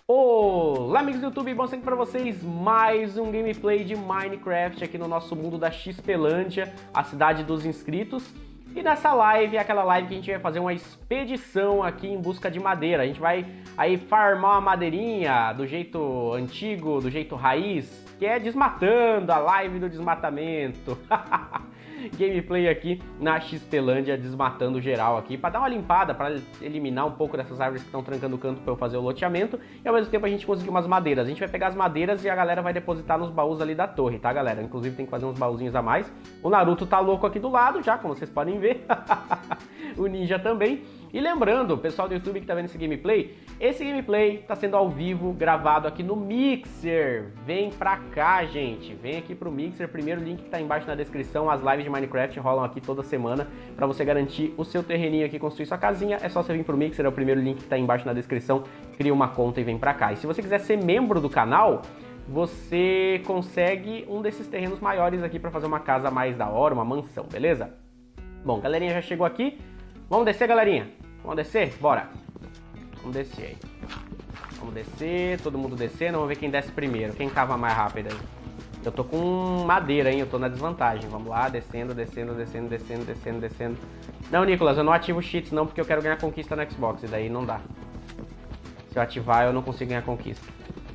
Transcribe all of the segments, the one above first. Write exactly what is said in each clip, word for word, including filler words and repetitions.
Olá amigos do YouTube, bom sempre pra vocês, mais um gameplay de Minecraft aqui no nosso mundo da Xpelândia, a cidade dos inscritos. E nessa live é aquela live que a gente vai fazer uma expedição aqui em busca de madeira. A gente vai aí farmar uma madeirinha do jeito antigo, do jeito raiz, que é desmatando, a live do desmatamento. Gameplay aqui na Xpelândia, desmatando geral aqui, para dar uma limpada, para eliminar um pouco dessas árvores que estão trancando o canto para eu fazer o loteamento, e ao mesmo tempo a gente conseguir umas madeiras. A gente vai pegar as madeiras e a galera vai depositar nos baús ali da torre, tá galera? Inclusive tem que fazer uns baúzinhos a mais. O Naruto tá louco aqui do lado já, como vocês podem ver. O Ninja também. E lembrando, pessoal do YouTube que tá vendo esse gameplay, esse gameplay tá sendo ao vivo, gravado aqui no Mixer. Vem pra cá, gente. Vem aqui pro Mixer. Primeiro link que tá embaixo na descrição. As lives de Minecraft rolam aqui toda semana pra você garantir o seu terreninho aqui, construir sua casinha. É só você vir pro Mixer, é o primeiro link que tá embaixo na descrição. Cria uma conta e vem pra cá. E se você quiser ser membro do canal, você consegue um desses terrenos maiores aqui pra fazer uma casa mais da hora, uma mansão, beleza? Bom, galerinha já chegou aqui. Vamos descer, galerinha? Vamos descer? Bora! Vamos descer aí. Vamos descer, todo mundo descendo. Vamos ver quem desce primeiro. Quem cava mais rápido aí. Eu tô com madeira, hein? Eu tô na desvantagem. Vamos lá, descendo, descendo, descendo, descendo, descendo, descendo. Não, Nicolas, eu não ativo cheats não, porque eu quero ganhar conquista no Xbox. E daí não dá. Se eu ativar, eu não consigo ganhar conquista.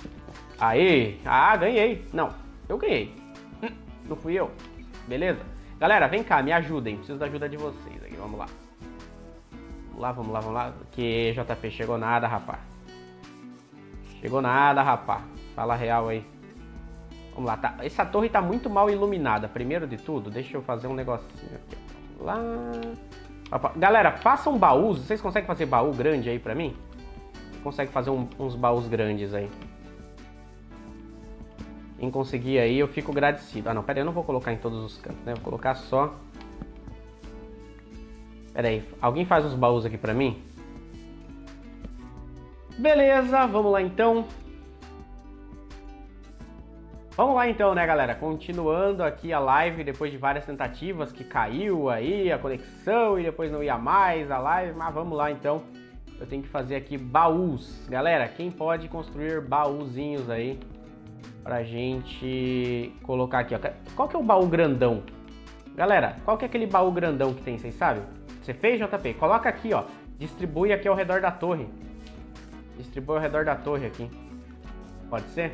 Aí! Ah, ganhei! Não, eu ganhei. Não fui eu. Beleza? Galera, vem cá, me ajudem. Preciso da ajuda de vocês aqui. Vamos lá. Vamos lá, vamos lá, vamos lá. Que J P, chegou nada, rapá. Chegou nada, rapá. Fala real aí. Vamos lá, tá. Essa torre tá muito mal iluminada. Primeiro de tudo, deixa eu fazer um negocinho aqui. Vamos lá. Galera, façam baús. Vocês conseguem fazer baú grande aí pra mim? Consegue fazer um, uns baús grandes aí. Quem conseguir aí, eu fico agradecido. Ah, não, pera aí, eu não vou colocar em todos os cantos, né? Vou colocar só... Pera aí, alguém faz os baús aqui pra mim? Beleza, vamos lá então. Vamos lá então, né, galera? Continuando aqui a live, depois de várias tentativas que caiu aí a conexão e depois não ia mais a live, mas vamos lá então. Eu tenho que fazer aqui baús. Galera, quem pode construir baúzinhos aí pra gente colocar aqui, ó. Qual que é o baú grandão? Galera, qual que é aquele baú grandão que tem, vocês sabem? Você fez, J P? Coloca aqui, ó. Distribui aqui ao redor da torre. Distribui ao redor da torre aqui. Pode ser?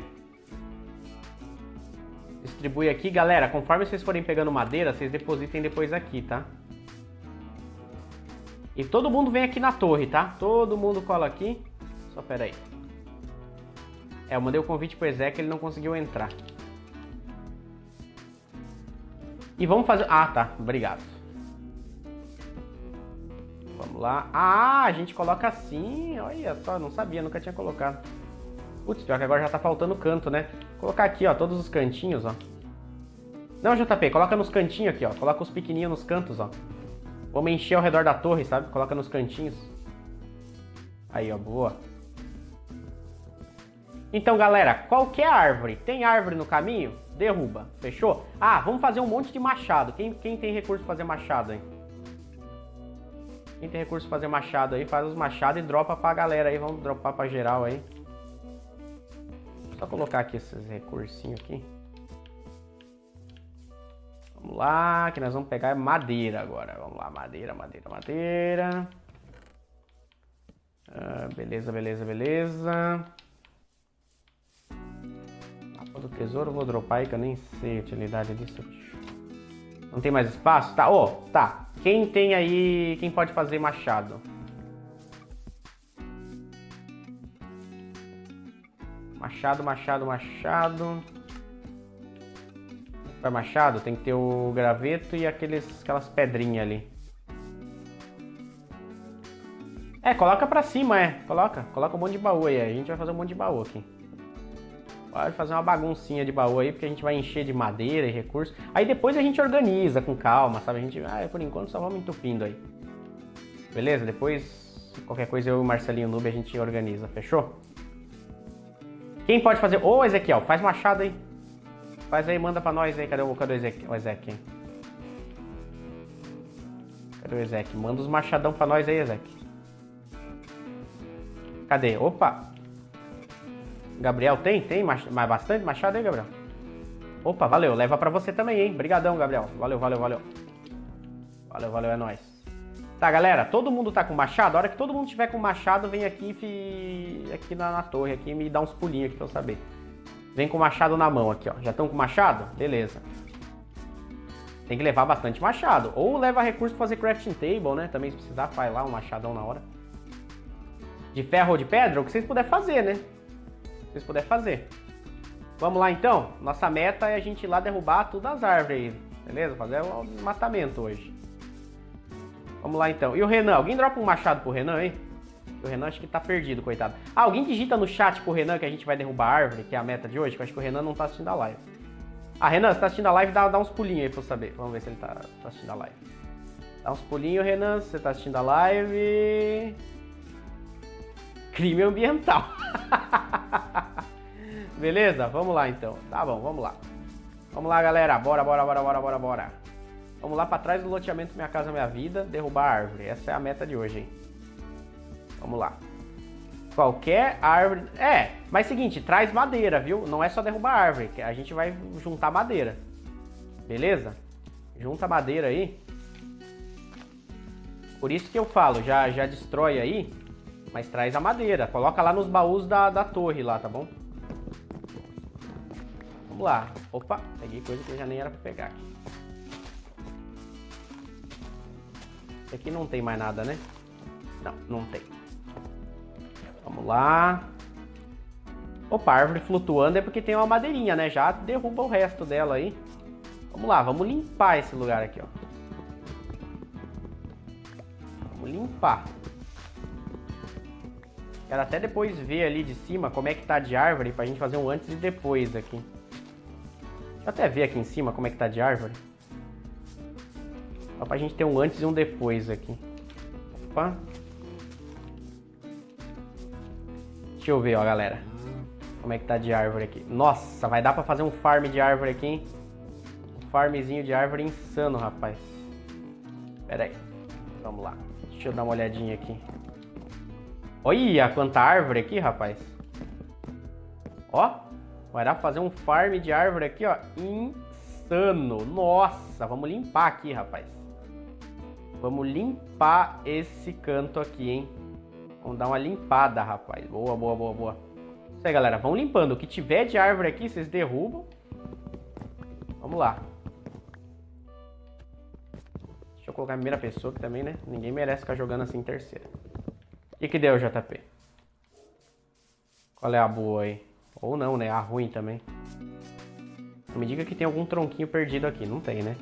Distribui aqui, galera. Conforme vocês forem pegando madeira, vocês depositem depois aqui, tá? E todo mundo vem aqui na torre, tá? Todo mundo cola aqui. Só pera aí. É, eu mandei o convite pro Ezek, ele não conseguiu entrar. E vamos fazer... Ah, tá. Obrigado. Vamos lá. Ah, a gente coloca assim. Olha só, não sabia, nunca tinha colocado. Putz, pior que agora já tá faltando canto, né? Vou colocar aqui, ó, todos os cantinhos, ó. Não, J P, coloca nos cantinhos aqui, ó. Coloca os pequenininhos nos cantos, ó. Vamos encher ao redor da torre, sabe? Coloca nos cantinhos. Aí, ó, boa. Então, galera, qualquer árvore, tem árvore no caminho? Derruba, fechou? Ah, vamos fazer um monte de machado. Quem, quem tem recurso pra fazer machado aí? Quem tem recurso pra fazer machado aí, faz os machados e dropa pra galera aí. Vamos dropar pra geral aí. Só colocar aqui esses recursinhos aqui. Vamos lá, que nós vamos pegar madeira agora. Vamos lá, madeira, madeira, madeira. Ah, beleza, beleza, beleza. Do tesouro eu vou dropar aí que eu nem sei a utilidade disso. Não tem mais espaço? Tá, ó, oh, tá. Quem tem aí, quem pode fazer machado? Machado, machado, machado. Para machado tem que ter o graveto e aqueles, aquelas pedrinhas ali. É, coloca pra cima, é. Coloca, coloca um monte de baú aí. A gente vai fazer um monte de baú aqui. Pode fazer uma baguncinha de baú aí, porque a gente vai encher de madeira e recursos. Aí depois a gente organiza com calma, sabe? A gente, ah, por enquanto só vamos entupindo aí. Beleza? Depois, qualquer coisa eu e o Marcelinho Noob a gente organiza, fechou? Quem pode fazer? Ô, Ezequiel, faz machado aí. Faz aí, manda pra nós aí. Cadê o, cadê o Ezequiel? O Ezequiel? Cadê o Ezequiel? Manda os machadão pra nós aí, Ezequiel. Cadê? Opa! Gabriel, tem? Tem mais bastante machado aí, Gabriel? Opa, valeu. Leva pra você também, hein? Brigadão, Gabriel. Valeu, valeu, valeu. Valeu, valeu, é nóis. Tá, galera, todo mundo tá com machado? A hora que todo mundo tiver com machado, vem aqui fi... aqui na, na torre aqui e me dá uns pulinhos aqui pra eu saber. Vem com o machado na mão aqui, ó. Já estão com machado? Beleza. Tem que levar bastante machado. Ou leva recurso pra fazer crafting table, né? Também se precisar, faz lá um machadão na hora. De ferro ou de pedra, o que vocês puderem fazer, né? Se vocês puderem fazer. Vamos lá, então? Nossa meta é a gente ir lá derrubar todas as árvores aí. Beleza? Fazer um desmatamento hoje. Vamos lá, então. E o Renan? Alguém dropa um machado pro Renan, hein? O Renan acho que tá perdido, coitado. Ah, alguém digita no chat pro Renan que a gente vai derrubar a árvore, que é a meta de hoje, que eu acho que o Renan não tá assistindo a live. Ah, Renan, você tá assistindo a live, dá, dá uns pulinhos aí pra eu saber. Vamos ver se ele tá, tá assistindo a live. Dá uns pulinhos, Renan, se você tá assistindo a live. Crime ambiental. Beleza? Vamos lá, então. Tá bom, vamos lá. Vamos lá, galera. Bora, bora, bora, bora, bora, bora. Vamos lá pra trás do loteamento Minha Casa Minha Vida, derrubar a árvore. Essa é a meta de hoje, hein? Vamos lá. Qualquer árvore... É, mas seguinte, traz madeira, viu? Não é só derrubar a árvore, a gente vai juntar madeira. Beleza? Junta madeira aí. Por isso que eu falo, já, já destrói aí, mas traz a madeira. Coloca lá nos baús da, da torre lá, tá bom? Vamos lá. Opa, peguei coisa que já nem era pra pegar aqui. Esse aqui não tem mais nada, né? Não, não tem. Vamos lá. Opa, árvore flutuando é porque tem uma madeirinha, né? Já derruba o resto dela aí. Vamos lá, vamos limpar esse lugar aqui, ó. Vamos limpar. Quero até depois ver ali de cima como é que tá de árvore pra gente fazer um antes e depois aqui. Deixa eu até ver aqui em cima como é que tá de árvore. Só pra gente ter um antes e um depois aqui. Opa. Deixa eu ver, ó, galera. Como é que tá de árvore aqui. Nossa, vai dar pra fazer um farm de árvore aqui, hein? Um farmzinho de árvore insano, rapaz. Pera aí. Vamos lá. Deixa eu dar uma olhadinha aqui. Olha quanta árvore aqui, rapaz. Ó. Vai dar pra fazer um farm de árvore aqui, ó. Insano. Nossa, vamos limpar aqui, rapaz. Vamos limpar esse canto aqui, hein? Vamos dar uma limpada, rapaz. Boa, boa, boa, boa. Isso aí, galera. Vamos limpando. O que tiver de árvore aqui, vocês derrubam. Vamos lá. Deixa eu colocar a primeira pessoa aqui também, né? Ninguém merece ficar jogando assim em terceira. O que que deu, J P? Qual é a boa aí? Ou não, né? A ruim também. Me diga que tem algum tronquinho perdido aqui. Não tem, né?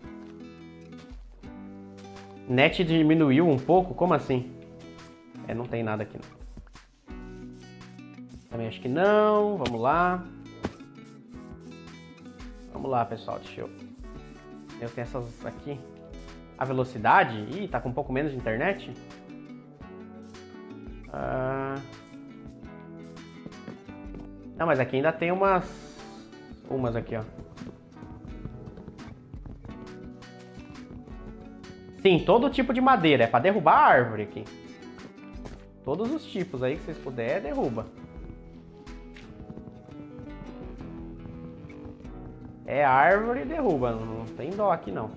Net diminuiu um pouco? Como assim? É, não tem nada aqui, não. Também acho que não. Vamos lá. Vamos lá, pessoal. Deixa eu... Eu tenho essas aqui. A velocidade? Ih, tá com um pouco menos de internet? Ah... Não, mas aqui ainda tem umas... Umas aqui, ó. Sim, todo tipo de madeira. É pra derrubar a árvore aqui. Todos os tipos aí que vocês puderem, derruba. É árvore e derruba. Não tem dó aqui, não.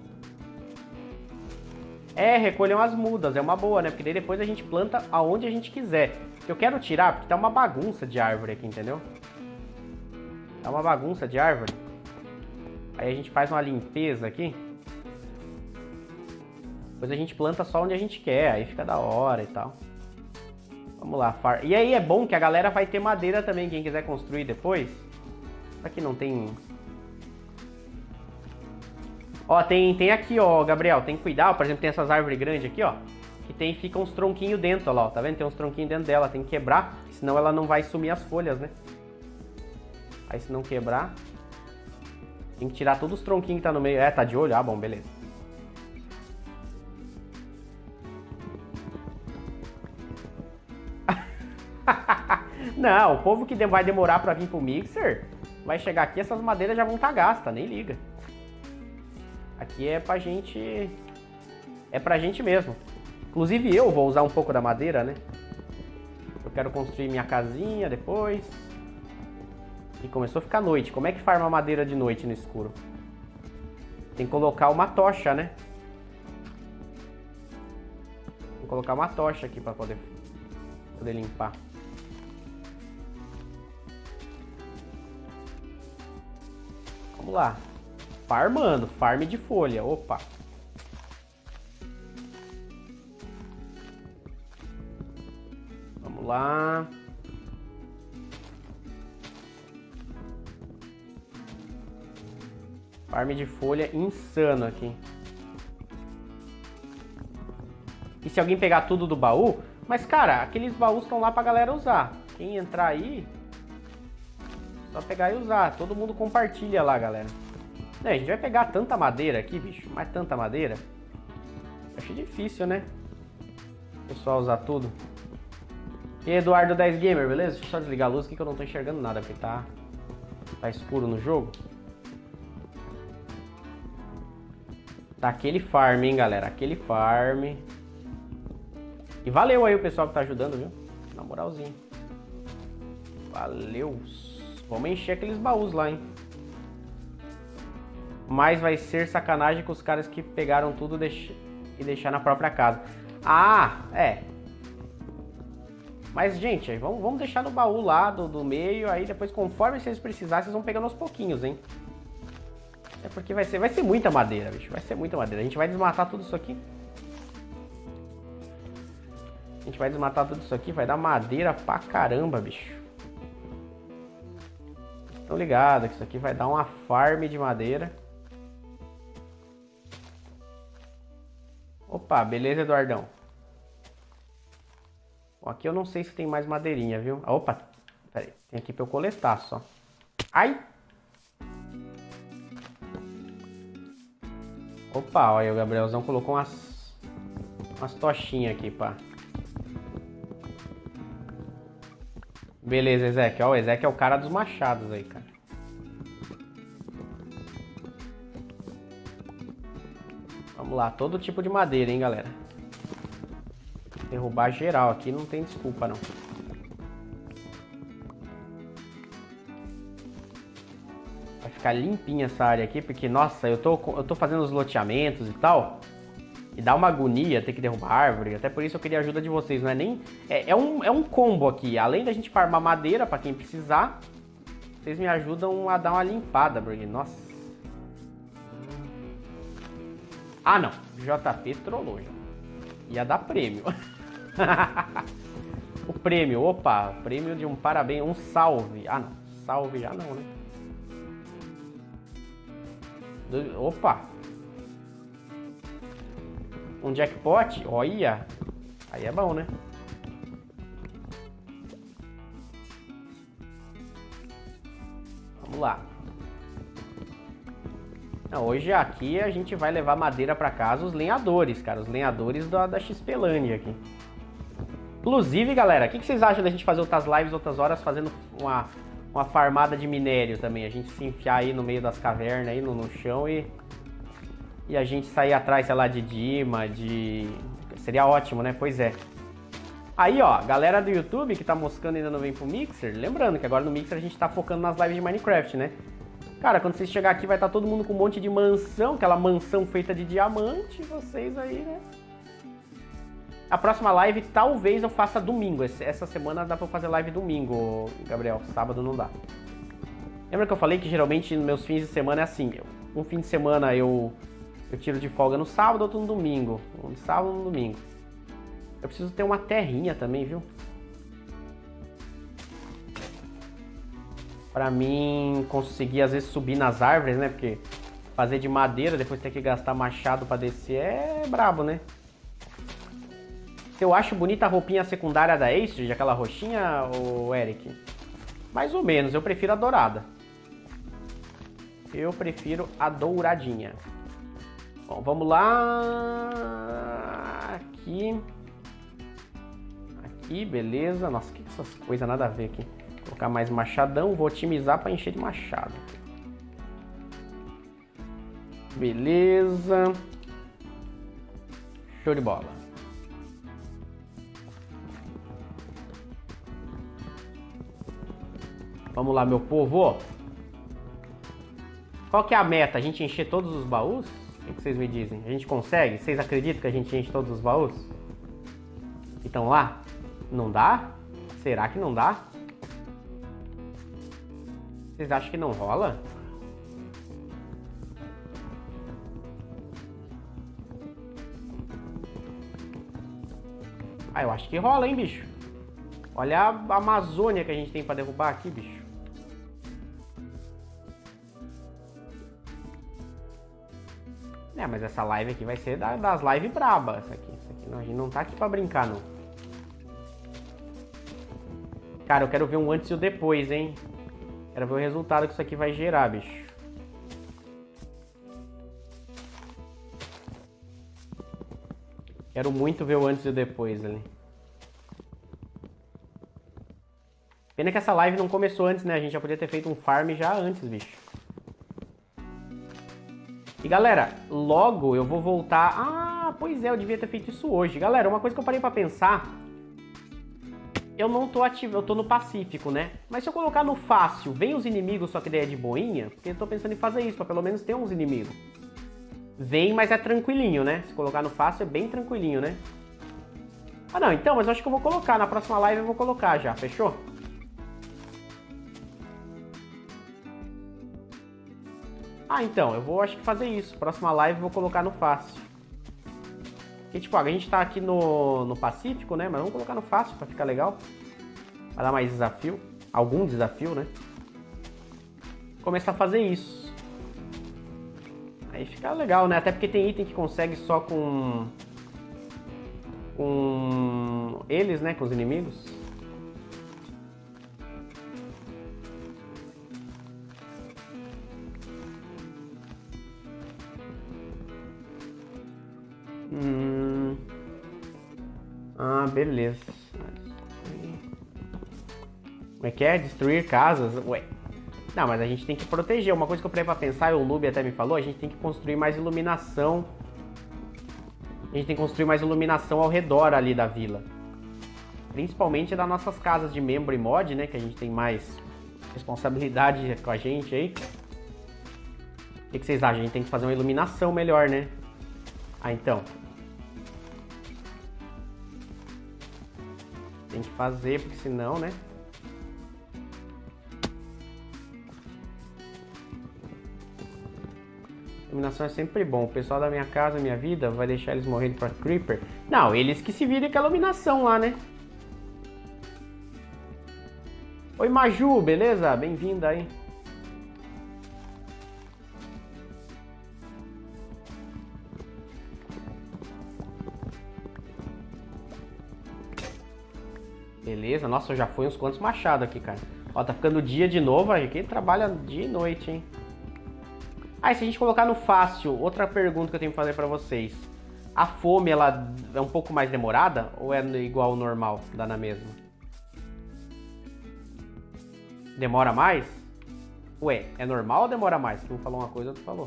É, recolham as mudas. É uma boa, né? Porque daí depois a gente planta aonde a gente quiser. Eu quero tirar porque tá uma bagunça de árvore aqui, entendeu? Tá uma bagunça de árvore. Aí a gente faz uma limpeza aqui. Depois a gente planta só onde a gente quer. Aí fica da hora e tal. Vamos lá. Far... E aí é bom que a galera vai ter madeira também. Quem quiser construir depois. Aqui não tem... Ó, tem, tem aqui, ó, Gabriel. Tem que cuidar. Por exemplo, tem essas árvores grandes aqui, ó. Que tem, fica uns tronquinhos dentro, ó lá. Ó, tá vendo? Tem uns tronquinhos dentro dela. Tem que quebrar. Senão ela não vai sumir as folhas, né? Aí se não quebrar... Tem que tirar todos os tronquinhos que tá no meio. É, tá de olho? Ah, bom, beleza. Não, o povo que vai demorar pra vir pro mixer, vai chegar aqui, essas madeiras já vão estar gastas, nem liga. Aqui é pra gente... É pra gente mesmo. Inclusive eu vou usar um pouco da madeira, né? Eu quero construir minha casinha depois. E começou a ficar noite. Como é que farma madeira de noite no escuro? Tem que colocar uma tocha, né? Vou colocar uma tocha aqui pra poder, poder limpar. Vamos lá. Farmando. Farm de folha. Opa. Vamos lá. Farm de folha insano aqui. E se alguém pegar tudo do baú... Mas, cara, aqueles baús estão lá pra galera usar. Quem entrar aí... Só pegar e usar. Todo mundo compartilha lá, galera. Não, a gente vai pegar tanta madeira aqui, bicho. Mas tanta madeira. Acho difícil, né? O pessoal usar tudo. E aí, Eduardo dez Gamer, beleza? Deixa eu só desligar a luz aqui que eu não tô enxergando nada. Porque tá... Tá escuro no jogo. Tá aquele farm, hein, galera? Aquele farm... E valeu aí o pessoal que tá ajudando, viu? Na moralzinha. Valeu. Vamos encher aqueles baús lá, hein? Mas vai ser sacanagem com os caras que pegaram tudo deix... e deixaram na própria casa. Ah, é. Mas, gente, vamos, vamos deixar no baú lá do, do meio. Aí depois, conforme vocês precisarem, vocês vão pegando aos pouquinhos, hein? É porque vai ser, vai ser muita madeira, bicho. Vai ser muita madeira. A gente vai desmatar tudo isso aqui. A gente vai desmatar tudo isso aqui, vai dar madeira pra caramba, bicho. Estão ligados que isso aqui vai dar uma farm de madeira. Opa, beleza, Eduardão. Bom, aqui eu não sei se tem mais madeirinha, viu? Ah, opa, pera aí, tem aqui pra eu coletar só. Ai! Opa, olha, o Gabrielzão colocou umas, umas tochinhas aqui, pá. Beleza, Ezequiel. O Ezequiel é o cara dos machados aí, cara. Vamos lá, todo tipo de madeira, hein, galera. Derrubar geral aqui, não tem desculpa, não. Vai ficar limpinha essa área aqui, porque, nossa, eu tô, eu tô fazendo os loteamentos e tal... E dá uma agonia ter que derrubar árvore. Até por isso eu queria a ajuda de vocês. Não é nem... É, é, um, é um combo aqui. Além da gente farmar madeira pra quem precisar, vocês me ajudam a dar uma limpada, porque... Nossa. Ah, não. J P trollou já. Ia dar prêmio. O prêmio. Opa. Prêmio de um parabéns. Um salve. Ah, não. Salve já não, né? Do... Opa. Um jackpot, olha, aí é bom, né? Vamos lá. Não, hoje aqui a gente vai levar madeira pra casa, os lenhadores, cara, os lenhadores da, da XPlândia aqui. Inclusive, galera, o que, que vocês acham da gente fazer outras lives, outras horas, fazendo uma, uma farmada de minério também? A gente se enfiar aí no meio das cavernas, aí no, no chão e... E a gente sair atrás, sei lá, de Dima, de... Seria ótimo, né? Pois é. Aí, ó, galera do YouTube que tá moscando e ainda não vem pro Mixer, lembrando que agora no Mixer a gente tá focando nas lives de Minecraft, né? Cara, quando vocês chegar aqui vai estar tá todo mundo com um monte de mansão, aquela mansão feita de diamante, vocês aí, né? A próxima live talvez eu faça domingo. Essa semana dá pra eu fazer live domingo, Gabriel. Sábado não dá. Lembra que eu falei que geralmente nos meus fins de semana é assim, um fim de semana eu... Eu tiro de folga no sábado, outro no domingo. Um de sábado, um no domingo. Eu preciso ter uma terrinha também, viu? Pra mim conseguir, às vezes, subir nas árvores, né? Porque fazer de madeira, depois ter que gastar machado pra descer é brabo, né? Eu acho bonita a roupinha secundária da Astrid, aquela roxinha, ô Eric? Mais ou menos, eu prefiro a dourada. Eu prefiro a douradinha. Bom, vamos lá. Aqui. Aqui, beleza. Nossa, que essas coisas nada a ver aqui. Vou colocar mais machadão. Vou otimizar para encher de machado. Beleza. Show de bola. Vamos lá, meu povo. Qual que é a meta? A gente encher todos os baús? O que vocês me dizem? A gente consegue? Vocês acreditam que a gente enche todos os baús? Então lá? Não dá? Será que não dá? Vocês acham que não rola? Ah, eu acho que rola, hein, bicho? Olha a Amazônia que a gente tem pra derrubar aqui, bicho. É, mas essa live aqui vai ser das lives brabas. Essa aqui, essa aqui não, a gente não tá aqui pra brincar, não. Cara, eu quero ver um antes e o depois, hein? Quero ver o resultado que isso aqui vai gerar, bicho. Quero muito ver o antes e o depois ali. Pena que essa live não começou antes, né? A gente já podia ter feito um farm já antes, bicho. E galera, logo eu vou voltar... Ah, pois é, eu devia ter feito isso hoje. Galera, uma coisa que eu parei pra pensar... Eu não tô ativo, eu tô no Pacífico, né? Mas se eu colocar no fácil, vem os inimigos, só que daí é de boinha, porque eu tô pensando em fazer isso, pra pelo menos ter uns inimigos. Vem, mas é tranquilinho, né? Se colocar no fácil é bem tranquilinho, né? Ah não, então, mas eu acho que eu vou colocar, na próxima live eu vou colocar já, fechou? Ah, então, eu vou acho que fazer isso, próxima live eu vou colocar no fácil. Porque, tipo, a gente tá aqui no, no Pacífico, né? Mas vamos colocar no fácil pra ficar legal. Pra dar mais desafio. Algum desafio, né? Começar a fazer isso. Aí fica legal, né? Até porque tem item que consegue só com... Com... Eles, né? Com os inimigos. Hum... Ah, beleza. Como é que é? Destruir casas? Ué. Não, mas a gente tem que proteger. Uma coisa que eu parei pra pensar, e o Lube até me falou, a gente tem que construir mais iluminação. A gente tem que construir mais iluminação ao redor ali da vila. Principalmente das nossas casas de membro e mod, né? Que a gente tem mais responsabilidade com a gente aí. O que, que vocês acham? A gente tem que fazer uma iluminação melhor, né? Ah, então. Tem que fazer, porque senão, né? Iluminação é sempre bom. O pessoal da minha casa, minha vida, vai deixar eles morrendo pra Creeper? Não, eles que se virem com a iluminação lá, né? Oi, Maju, beleza? Bem-vinda aí. Beleza, nossa, já foi uns quantos machados aqui, cara. Ó, tá ficando dia de novo, aqui trabalha dia e noite, hein? Ah, e se a gente colocar no fácil, outra pergunta que eu tenho que fazer pra vocês. A fome, ela é um pouco mais demorada ou é igual ao normal, dá na mesma? Demora mais? Ué, é normal ou demora mais? Um falou uma coisa, outro falou.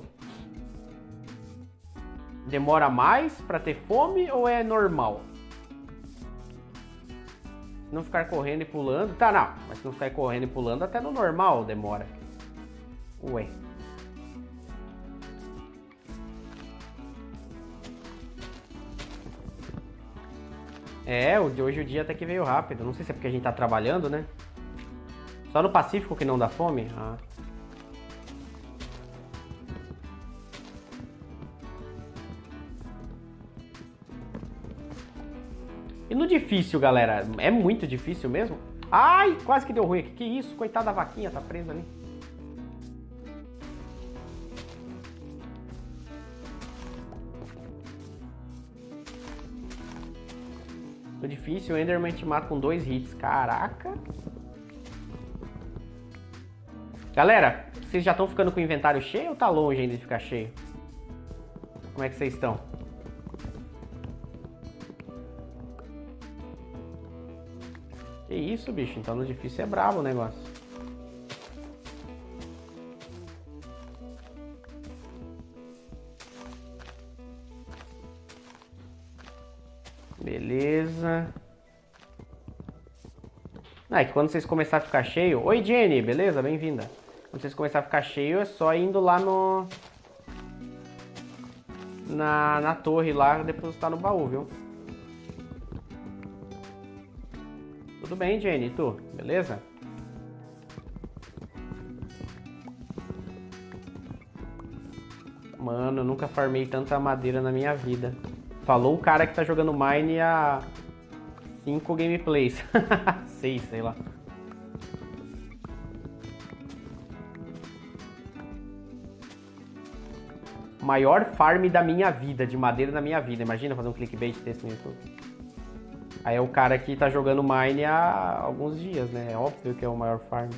Demora mais pra ter fome ou é normal? Se não ficar correndo e pulando... Tá, não. Mas se não ficar correndo e pulando, até no normal demora. Ué. É, hoje o dia até que veio rápido. Não sei se é porque a gente tá trabalhando, né? Só no Pacífico que não dá fome? Ah. E no difícil, galera? É muito difícil mesmo? Ai, quase que deu ruim aqui. Que isso? Coitada da vaquinha, tá presa ali. No difícil, o Enderman te mata com dois hits. Caraca. Galera, vocês já estão ficando com o inventário cheio ou tá longe ainda de ficar cheio? Como é que vocês estão? Que isso, bicho? Então no difícil é brabo o negócio. Beleza. Ah, é que quando vocês começarem a ficar cheio... Oi, Jenny, beleza? Bem-vinda. Quando vocês começarem a ficar cheio, é só indo lá no... Na, na torre lá, depositar no baú, viu? Tudo bem, Jenny, e tu? Beleza? Mano, eu nunca farmei tanta madeira na minha vida. Falou o cara que tá jogando Mine há cinco gameplays. seis, sei lá. Maior farm da minha vida, de madeira da minha vida. Imagina fazer um clickbait desse no YouTube. Aí é o cara que tá jogando Mine há alguns dias, né? É óbvio que é o maior farm.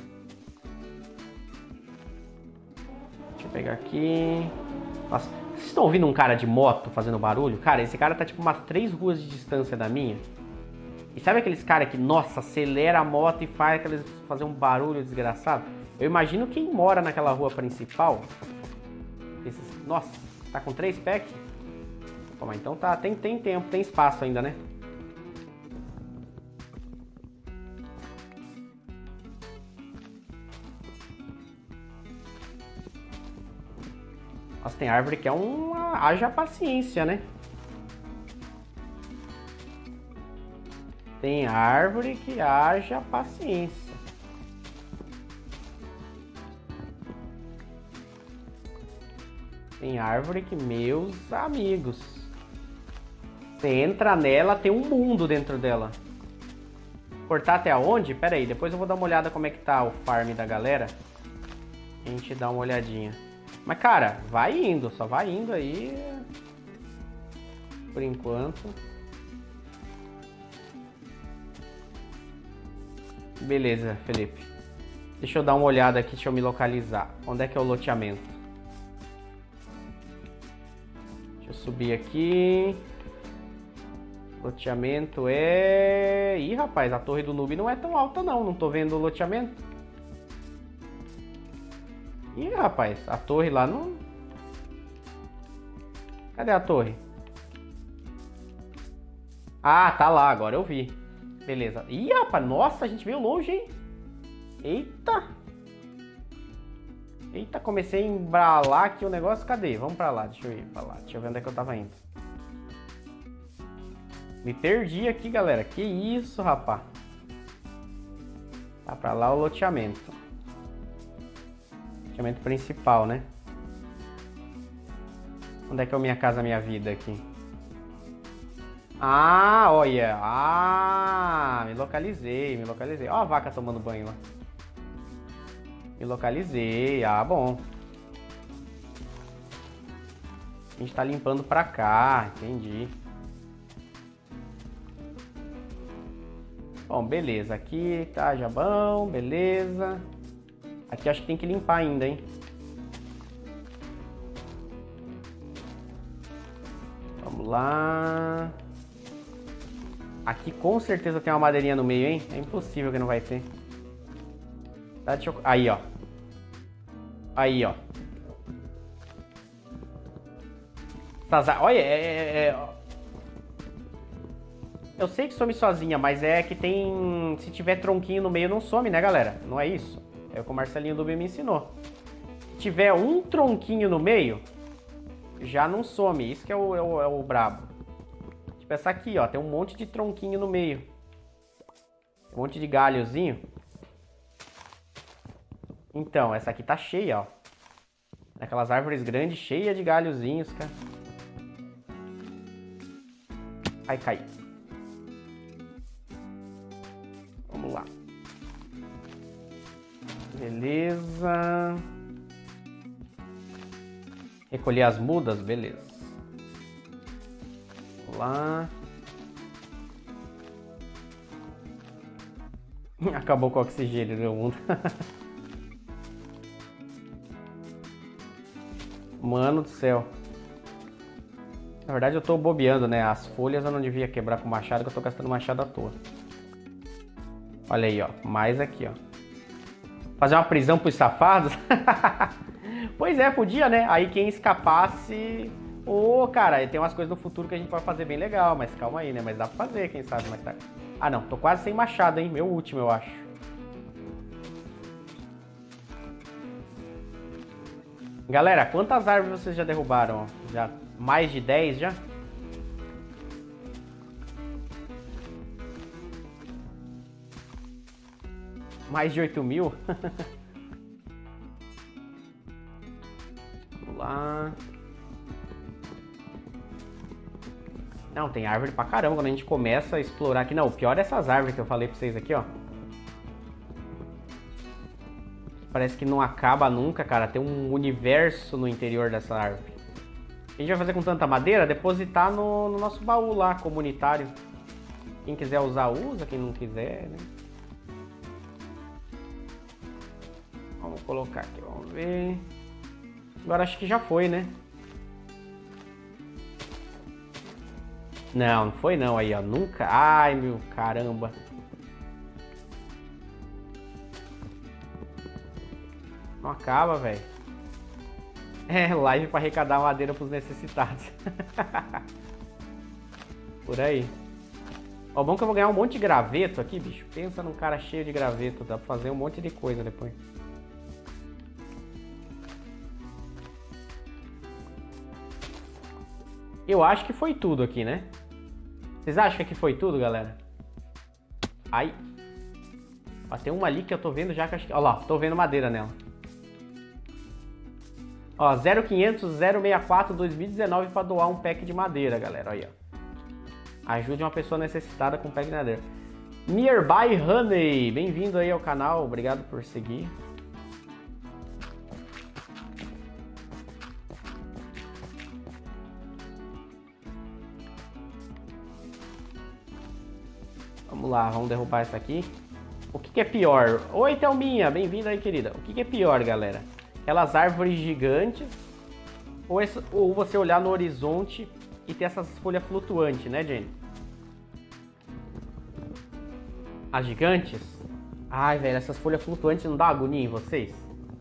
Deixa eu pegar aqui. Nossa, vocês estão ouvindo um cara de moto fazendo barulho? Cara, esse cara tá tipo umas três ruas de distância da minha. E sabe aqueles caras que, nossa, acelera a moto e faz aqueles fazer um barulho desgraçado? Eu imagino quem mora naquela rua principal. Esses, nossa, tá com três packs? Pô, mas então tá, tem, tem tempo, tem espaço ainda, né? Nossa, tem árvore que é uma... haja paciência, né? Tem árvore que haja paciência. Tem árvore que, meus amigos, você entra nela, tem um mundo dentro dela. Cortar até onde? Pera aí, depois eu vou dar uma olhada como é que tá o farm da galera. A gente dá uma olhadinha. Mas, cara, vai indo, só vai indo aí. Por enquanto. Beleza, Felipe. Deixa eu dar uma olhada aqui, deixa eu me localizar. Onde é que é o loteamento? Deixa eu subir aqui. Loteamento é... Ih, rapaz, a torre do noob não é tão alta não. Não tô vendo o loteamento. Ih, rapaz, a torre lá não... Cadê a torre? Ah, tá lá, agora eu vi. Beleza. Ih, rapaz, nossa, a gente veio longe, hein? Eita! Eita, comecei a embralar aqui o negócio. Cadê? Vamos pra lá, deixa eu ir pra lá. Deixa eu ver onde é que eu tava indo. Me perdi aqui, galera. Que isso, rapaz. Tá pra lá o loteamento. Loteamento principal, né? Onde é que é a minha casa, minha vida aqui? Ah, olha. Ah, me localizei, me localizei. Ó a vaca tomando banho lá. Me localizei. Ah, bom. A gente tá limpando pra cá, entendi. Bom, beleza. Aqui tá já bom, beleza. Aqui acho que tem que limpar ainda, hein? Vamos lá. Aqui com certeza tem uma madeirinha no meio, hein? É impossível que não vai ter. Tá, deixa eu... Aí, ó. Aí, ó. Olha, é... é, é... Eu sei que some sozinha, mas é que tem... Se tiver tronquinho no meio, não some, né, galera? Não é isso? É o que o Marcelinho do B me ensinou. Se tiver um tronquinho no meio, já não some. Isso que é o, é o, é o brabo. Tipo essa aqui, ó. Tem um monte de tronquinho no meio. Um monte de galhozinho. Então, essa aqui tá cheia, ó. Aquelas árvores grandes, cheias de galhozinhos, cara. Ai, cai. Vamos lá. Beleza. Recolher as mudas, beleza. Vamos lá. Acabou com o oxigênio do mundo. Mano do céu. Na verdade eu tô bobeando, né? As folhas eu não devia quebrar com machado, que eu tô gastando machado à toa. Olha aí, ó. Mais aqui, ó. Fazer uma prisão pros safados? Pois é, podia, né? Aí quem escapasse... Ô, oh, cara, tem umas coisas no futuro que a gente pode fazer bem legal, mas calma aí, né? Mas dá pra fazer, quem sabe mais tarde. Ah, não. Tô quase sem machado, hein? Meu último, eu acho. Galera, quantas árvores vocês já derrubaram? Ó? Já mais de dez já? Mais de oito mil? Vamos lá. Não, tem árvore pra caramba quando a gente começa a explorar aqui. Não, o pior é essas árvores que eu falei pra vocês aqui, ó. Parece que não acaba nunca, cara. Tem um universo no interior dessa árvore. O que a gente vai fazer com tanta madeira? Depositar no, no nosso baú lá, comunitário. Quem quiser usar, usa. Quem não quiser, né? Vamos colocar aqui, vamos ver. Agora acho que já foi, né? Não, não foi não aí, ó. Nunca. Ai, meu caramba. Não acaba, velho. É, live pra arrecadar madeira pros necessitados. Por aí. Ó, bom que eu vou ganhar um monte de graveto aqui, bicho. Pensa num cara cheio de graveto. Dá pra fazer um monte de coisa depois. Eu acho que foi tudo aqui, né? Vocês acham que aqui foi tudo, galera? Ai. Ó, tem uma ali que eu tô vendo já que acho que... Ó lá, tô vendo madeira nela. Ó, zero quinhentos zero sessenta e quatro dois mil e dezenove pra doar um pack de madeira, galera. Olha aí, ó. Ajude uma pessoa necessitada com um pack de madeira. Nearby Honey, bem-vindo aí ao canal. Obrigado por seguir. Vamos lá, vamos derrubar essa aqui. O que, que é pior? Oi, Thelminha, bem-vinda aí, querida. O que, que é pior, galera? Aquelas árvores gigantes ou, esse, ou você olhar no horizonte e ter essas folhas flutuantes, né, Jenny? As gigantes? Ai, velho, essas folhas flutuantes não dá agonia em vocês?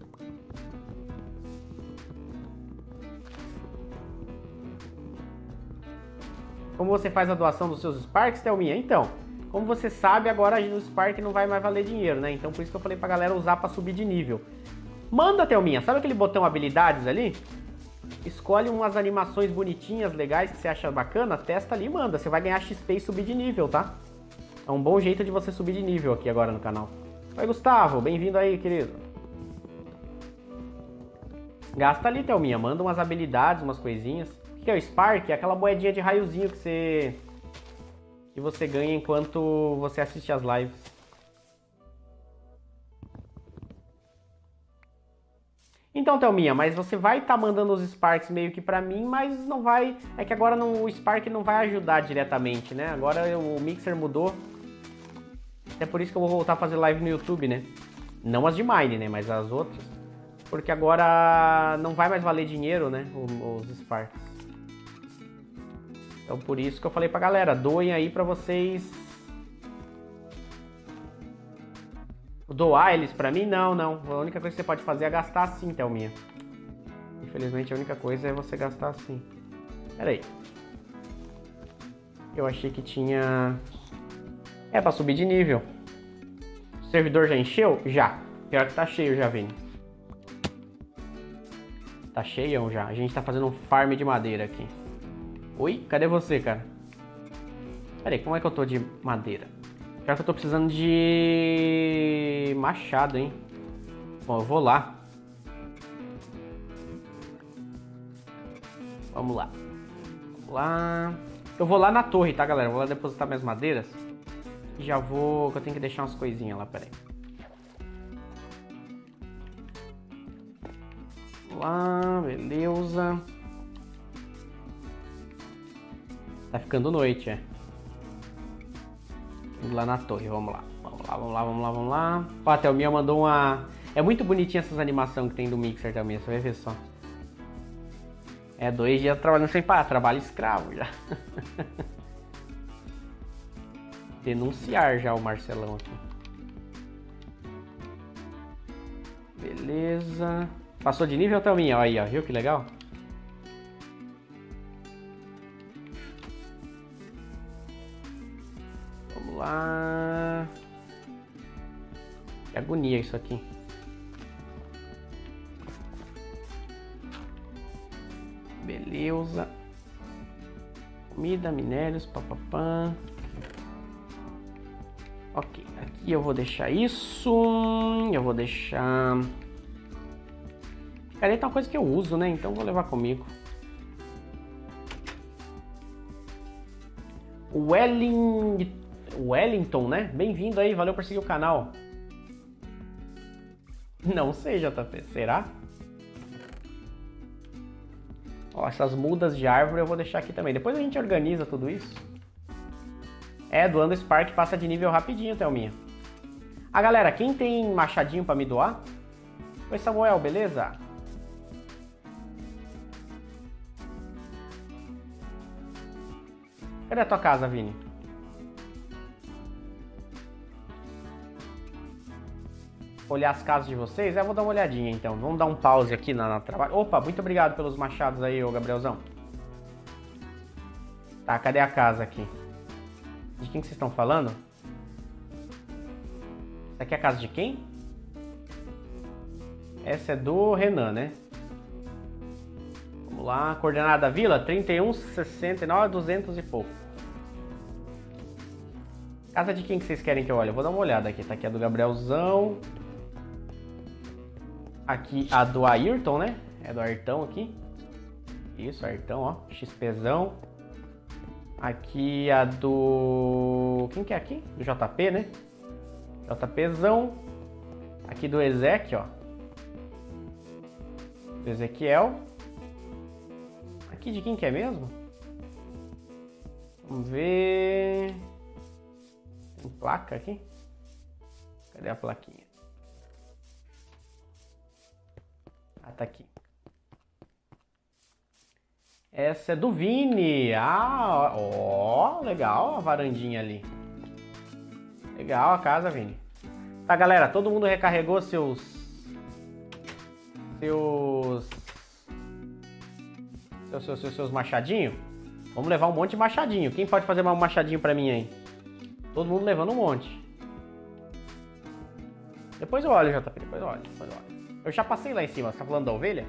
Como você faz a doação dos seus Sparks, Thelminha? Então, como você sabe, agora o Spark não vai mais valer dinheiro, né? Então por isso que eu falei pra galera usar pra subir de nível. Manda, Thelminha, sabe aquele botão habilidades ali? Escolhe umas animações bonitinhas, legais, que você acha bacana, testa ali e manda. Você vai ganhar X P e subir de nível, tá? É um bom jeito de você subir de nível aqui agora no canal. Oi, Gustavo, bem-vindo aí, querido. Gasta ali, Thelminha, manda umas habilidades, umas coisinhas. O que é o Spark? É aquela moedinha de raiozinho que você... que você ganha enquanto você assiste as lives. Então, Thelminha, mas você vai estar tá mandando os Sparks meio que pra mim, mas não vai... É que agora não, o Spark não vai ajudar diretamente, né? Agora o Mixer mudou. É por isso que eu vou voltar a fazer live no YouTube, né? Não as de Mine, né? Mas as outras. Porque agora não vai mais valer dinheiro, né? Os, os Sparks. Então por isso que eu falei pra galera, doem aí pra vocês... Doar eles pra mim? Não, não. A única coisa que você pode fazer é gastar assim, Thelminha. Infelizmente a única coisa é você gastar assim. Pera aí. Eu achei que tinha... É pra subir de nível. O servidor já encheu? Já. Pior que tá cheio já, Vini. Tá cheião já. A gente tá fazendo um farm de madeira aqui. Oi? Cadê você, cara? Pera aí, como é que eu tô de madeira? Pior que eu tô precisando de machado, hein? Bom, eu vou lá. Vamos lá. Vamos lá. Eu vou lá na torre, tá, galera? Eu vou lá depositar minhas madeiras. E já vou... Eu tenho que deixar umas coisinhas lá, pera aí. Vamos lá, beleza. Tá ficando noite, é. Vamos lá na torre, vamos lá. Vamos lá, vamos lá, vamos lá, vamos lá. Ó, a Thelminha mandou uma... É muito bonitinha essas animações que tem do Mixer também, você vai ver só. É, dois dias trabalhando sem parar, trabalho escravo já. Denunciar já o Marcelão aqui. Beleza. Passou de nível, Thelminha? Olha aí, ó, viu que legal? Vamos lá. Que agonia isso aqui. Beleza. Comida, minérios, papapã. Ok, aqui eu vou deixar isso. Eu vou deixar... Caneta é uma coisa que eu uso, né? Então vou levar comigo. Welling... Wellington, né? Bem-vindo aí, valeu por seguir o canal. Não sei, J P, será? Ó, essas mudas de árvore eu vou deixar aqui também. Depois a gente organiza tudo isso. É, doando Spark passa de nível rapidinho, Thelminha. Ah, galera, quem tem machadinho pra me doar? Oi, Samuel, beleza? Cadê a tua casa, Vini? Olhar as casas de vocês? É, eu vou dar uma olhadinha então. Vamos dar um pause aqui na, na trabalho. Opa, muito obrigado pelos machados aí, ô Gabrielzão. Tá, cadê a casa aqui? De quem que vocês estão falando? Essa aqui é a casa de quem? Essa é do Renan, né? Vamos lá, coordenada da vila, trinta e um, sessenta e nove, duzentos e pouco. Casa de quem que vocês querem que eu olhe? Eu vou dar uma olhada aqui. Tá aqui a do Gabrielzão. Aqui a do Ayrton, né? É do Ayrton aqui. Isso, Ayrton, ó. XPzão. Aqui a do... Quem que é aqui? Do J P, né? JPzão. Aqui do Ezequiel, ó. Do Ezequiel. Aqui de quem que é mesmo? Vamos ver... Tem placa aqui? Cadê a plaquinha? Ah, tá aqui. Essa é do Vini. Ah, ó, legal a varandinha ali. Legal a casa, Vini. Tá, galera, todo mundo recarregou seus... Seus... Seus, seus, seus, seus machadinhos? Vamos levar um monte de machadinho. Quem pode fazer um machadinho pra mim aí? Todo mundo levando um monte. Depois eu olho, J P. Depois eu olho, depois eu olho. Eu já passei lá em cima. Você tá falando da ovelha?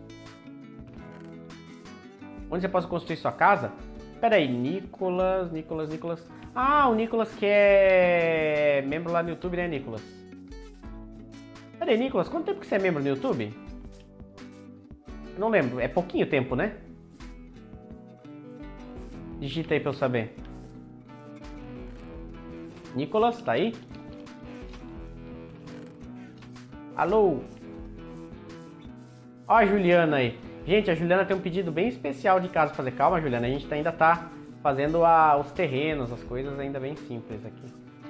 Onde você pode construir sua casa? Pera aí, Nicolas, Nicolas, Nicolas. Ah, o Nicolas que é membro lá no YouTube, né, Nicolas? Pera aí, Nicolas, quanto tempo que você é membro no YouTube? Eu não lembro, é pouquinho tempo, né? Digita aí pra eu saber. Nicolas, tá aí? Alô? Ó a Juliana aí. Gente, a Juliana tem um pedido bem especial de casa pra fazer. Calma, Juliana, a gente ainda tá fazendo a, os terrenos, as coisas ainda bem simples aqui.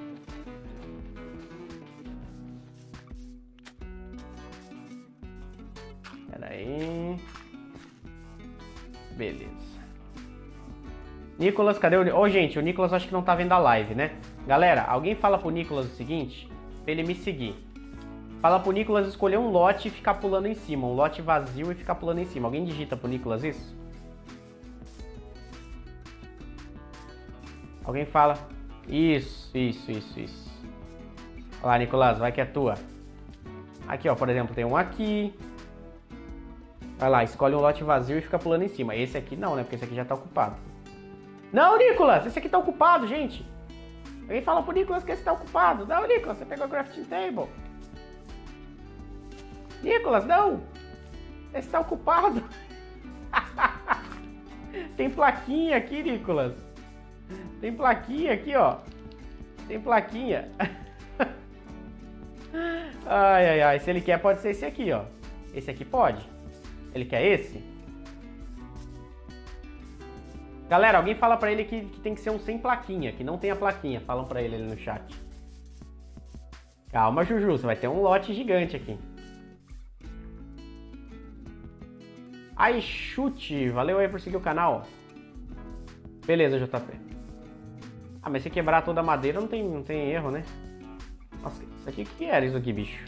Pera aí. Beleza. Nicolas, cadê o... Ô, oh, gente, o Nicolas acho que não tá vendo a live, né? Galera, alguém fala pro Nicolas o seguinte, pra ele me seguir. Fala pro Nicolas escolher um lote e ficar pulando em cima. Um lote vazio e ficar pulando em cima. Alguém digita pro Nicolas isso? Alguém fala? Isso, isso, isso, isso. Olha lá, Nicolas, vai que é tua. Aqui, ó, por exemplo, tem um aqui. Vai lá, escolhe um lote vazio e fica pulando em cima. Esse aqui não, né? Porque esse aqui já tá ocupado. Não, Nicolas, esse aqui tá ocupado, gente. Alguém fala pro Nicolas que esse tá ocupado. Não, Nicolas, você pegou o crafting table. Nicolas, não! Esse tá ocupado. Tem plaquinha aqui, Nicolas. Tem plaquinha aqui, ó. Tem plaquinha. Ai, ai, ai. Se ele quer, pode ser esse aqui, ó. Esse aqui pode? Ele quer esse? Galera, alguém fala pra ele que, que tem que ser um sem plaquinha, que não tem a plaquinha. Falam pra ele ali no chat. Calma, Juju, você vai ter um lote gigante aqui. Ai, chute, valeu aí por seguir o canal. Beleza, J P. Ah, mas se quebrar toda a madeira não tem, não tem erro, né? Nossa, isso aqui, o que era isso aqui, bicho?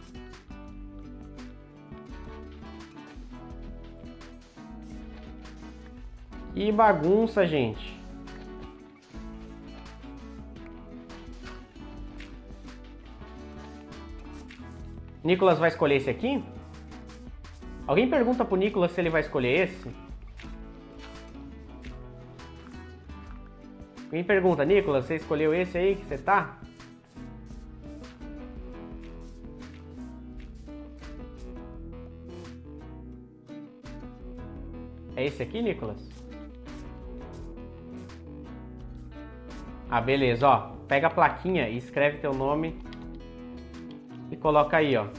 Que bagunça, gente. Nicolas vai escolher esse aqui? Alguém pergunta pro Nicolas se ele vai escolher esse? Alguém pergunta, Nicolas, você escolheu esse aí que você tá? É esse aqui, Nicolas? Ah, beleza, ó. Pega a plaquinha e escreve teu nome e coloca aí, ó.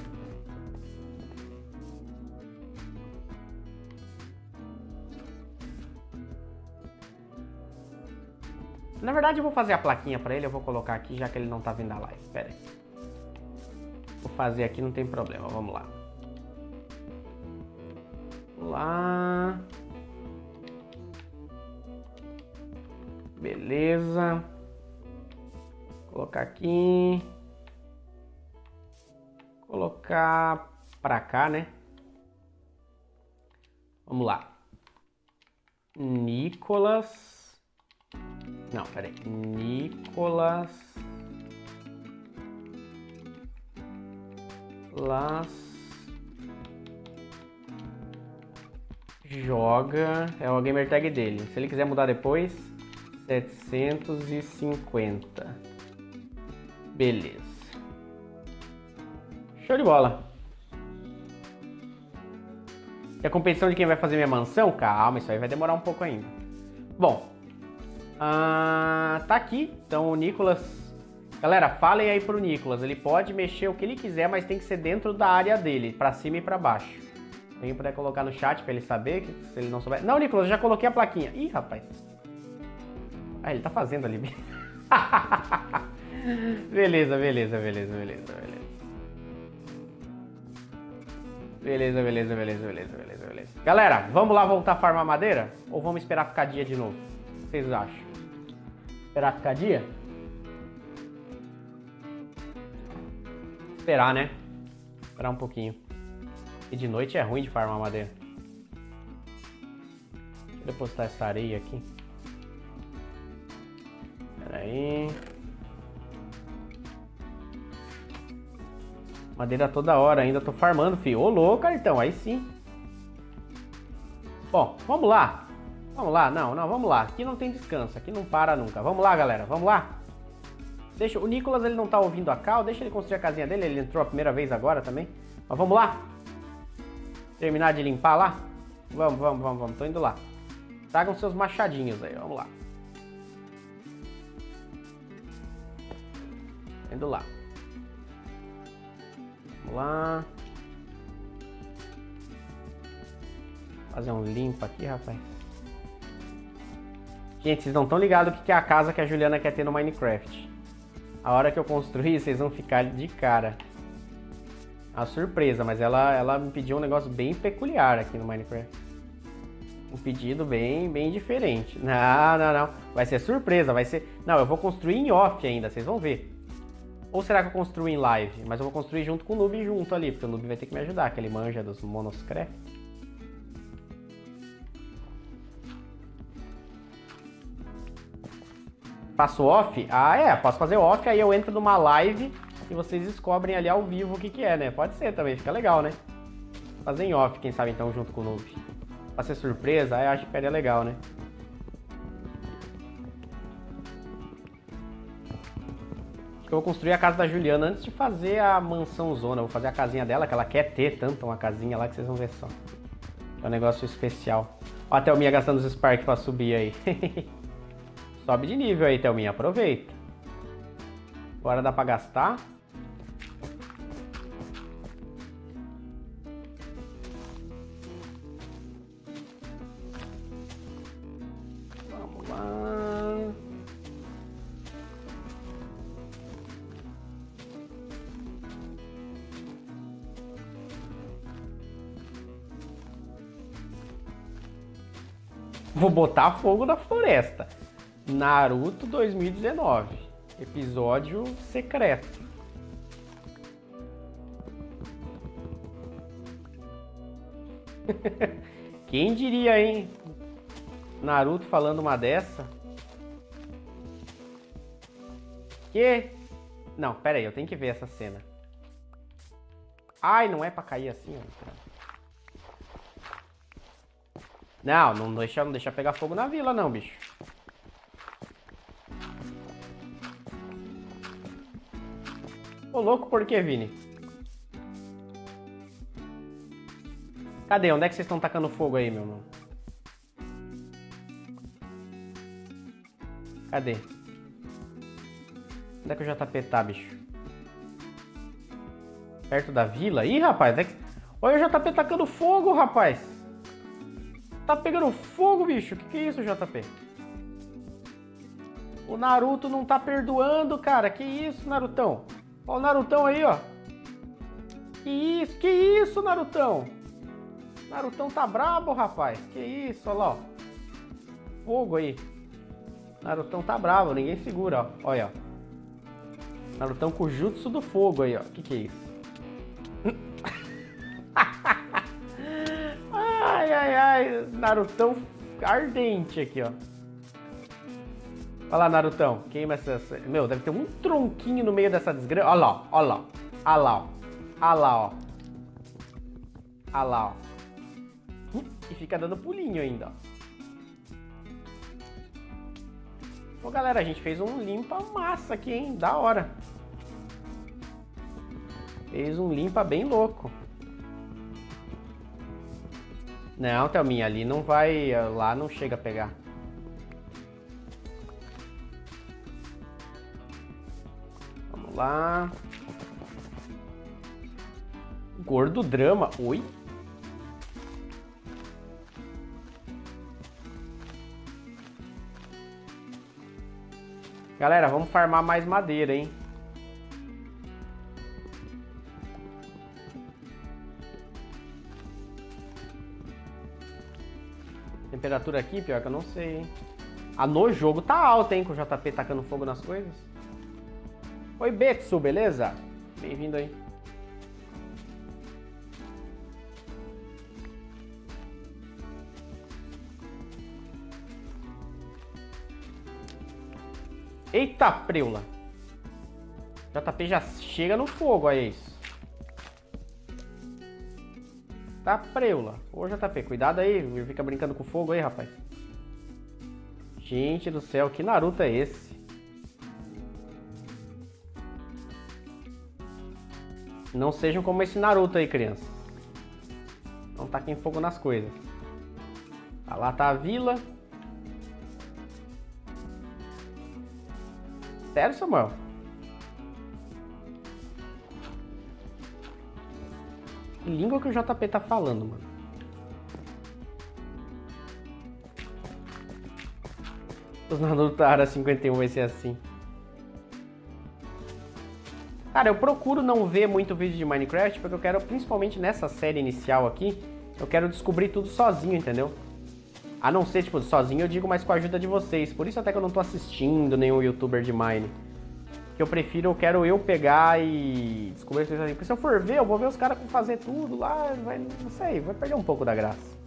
Na verdade, eu vou fazer a plaquinha pra ele, eu vou colocar aqui, já que ele não tá vendo a live. Pera aí. Vou fazer aqui, não tem problema, vamos lá. Vamos lá. Beleza. Vou colocar aqui. Colocar pra cá, né? Vamos lá. Nicolas. Não, peraí. Nicolas. Las. Joga. É o gamer tag dele. Se ele quiser mudar depois, setecentos e cinquenta. Beleza. Show de bola. E a competição de quem vai fazer minha mansão? Calma, isso aí vai demorar um pouco ainda. Bom. Ah, tá aqui. Então o Nicolas... Galera, falem aí pro Nicolas. Ele pode mexer o que ele quiser, mas tem que ser dentro da área dele. Pra cima e pra baixo. Alguém puder colocar no chat pra ele saber, que se ele não souber... Não, Nicolas, eu já coloquei a plaquinha. Ih, rapaz. Ah, ele tá fazendo ali. Beleza, beleza, beleza, beleza, beleza. Beleza, beleza, beleza, beleza, beleza, beleza. Galera, vamos lá voltar a farmar madeira? Ou vamos esperar ficar dia de novo? O que vocês acham? Esperar ficar dia? Esperar, né? Esperar um pouquinho. E de noite é ruim de farmar madeira. Deixa eu depositar essa areia aqui. Pera aí. Madeira toda hora, ainda tô farmando, filho. Ô, louco, cartão, aí sim. Bom, vamos lá. Vamos lá, não, não, vamos lá. Aqui não tem descanso, aqui não para nunca. Vamos lá, galera, vamos lá. Deixa, o Nicolas, ele não tá ouvindo a cal, deixa ele construir a casinha dele. Ele entrou a primeira vez agora também. Mas vamos lá. Terminar de limpar lá. Vamos, vamos, vamos, vamos, tô indo lá. Tragam seus machadinhos aí, vamos lá. Indo lá. Vamos lá. Fazer um limpo aqui, rapaz. Gente, vocês não estão ligados o que é a casa que a Juliana quer ter no Minecraft. A hora que eu construir, vocês vão ficar de cara. A surpresa, mas ela, ela me pediu um negócio bem peculiar aqui no Minecraft. Um pedido bem, bem diferente. Não, não, não. Vai ser surpresa, vai ser... Não, eu vou construir em off ainda, vocês vão ver. Ou será que eu construo em live? Mas eu vou construir junto com o Noob junto ali, porque o Noob vai ter que me ajudar, que ele manja dos monoscré. Faço off? Ah, é, posso fazer off, aí eu entro numa live e vocês descobrem ali ao vivo o que que é, né? Pode ser também, fica legal, né? Fazer em off, quem sabe então, junto com o Noob. Pra ser surpresa, aí eu acho que ficaria legal, né? Eu vou construir a casa da Juliana antes de fazer a mansão zona. Eu vou fazer a casinha dela, que ela quer ter tanto uma casinha lá que vocês vão ver só. É um negócio especial. Ó a Thelminha gastando os Spark pra subir aí. Sobe de nível aí, Thelminha. Aproveita. Agora dá pra gastar. Vamos lá. Vou botar fogo na floresta. Naruto dois mil e dezenove. Episódio secreto. Quem diria, hein? Naruto falando uma dessa. Que? Não, pera aí, eu tenho que ver essa cena. Ai, não é pra cair assim, ó. Não, não deixa, não deixa pegar fogo na vila, não, bicho. Ô, louco, por quê, Vini? Cadê? Onde é que vocês estão tacando fogo aí, meu irmão? Cadê? Onde é que o J P tá, bicho? Perto da vila? Ih, rapaz, é que... olha o J P tacando fogo, rapaz. Tá pegando fogo, bicho. Que que é isso, J P? O Naruto não tá perdoando, cara. Que isso, Narutão? Ó o Narutão aí, ó. Que isso, que isso, Narutão? Narutão tá brabo, rapaz. Que isso, olha lá, ó. Fogo aí. Narutão tá bravo, ninguém segura, ó. Olha, ó. Narutão com o jutsu do fogo aí, ó. Que que é isso? Ai, ai, ai. Narutão ardente aqui, ó. Olha lá, Narutão. Queima essa... Meu, deve ter um tronquinho no meio dessa desgraça. Olha lá, olha lá. Olha lá, ó. Olha lá, ó. Olha lá, ó. E fica dando pulinho ainda, ó. Pô, galera, a gente fez um limpa massa aqui, hein? Da hora. Fez um limpa bem louco. Não, Thelminha, ali não vai... Lá não chega a pegar. Vamos lá. Gordo drama. Oi? Galera, vamos farmar mais madeira, hein? Temperatura aqui, pior que eu não sei, hein? Ah, no jogo tá alta, hein? Com o J P tacando fogo nas coisas. Oi, Betsu, beleza? Bem-vindo aí. Eita, preula. J P já chega no fogo, olha isso. Tá, preula. Ô, J P, cuidado aí. Fica brincando com fogo aí, rapaz. Gente do céu, que Naruto é esse? Não sejam como esse Naruto aí, crianças. Não taquem fogo nas coisas. Ah, lá tá a vila. Sério, Samuel? Que língua que o J P tá falando, mano? Os Naruto Ara cinquenta e um vai ser assim. Cara, eu procuro não ver muito vídeo de Minecraft, porque eu quero, principalmente nessa série inicial aqui, eu quero descobrir tudo sozinho, entendeu? A não ser, tipo, sozinho eu digo, mas com a ajuda de vocês. Por isso até que eu não tô assistindo nenhum youtuber de Mine. Que eu prefiro, eu quero eu pegar e descobrir as coisas assim. Porque se eu for ver, eu vou ver os caras fazer tudo lá, vai, não sei, vai perder um pouco da graça.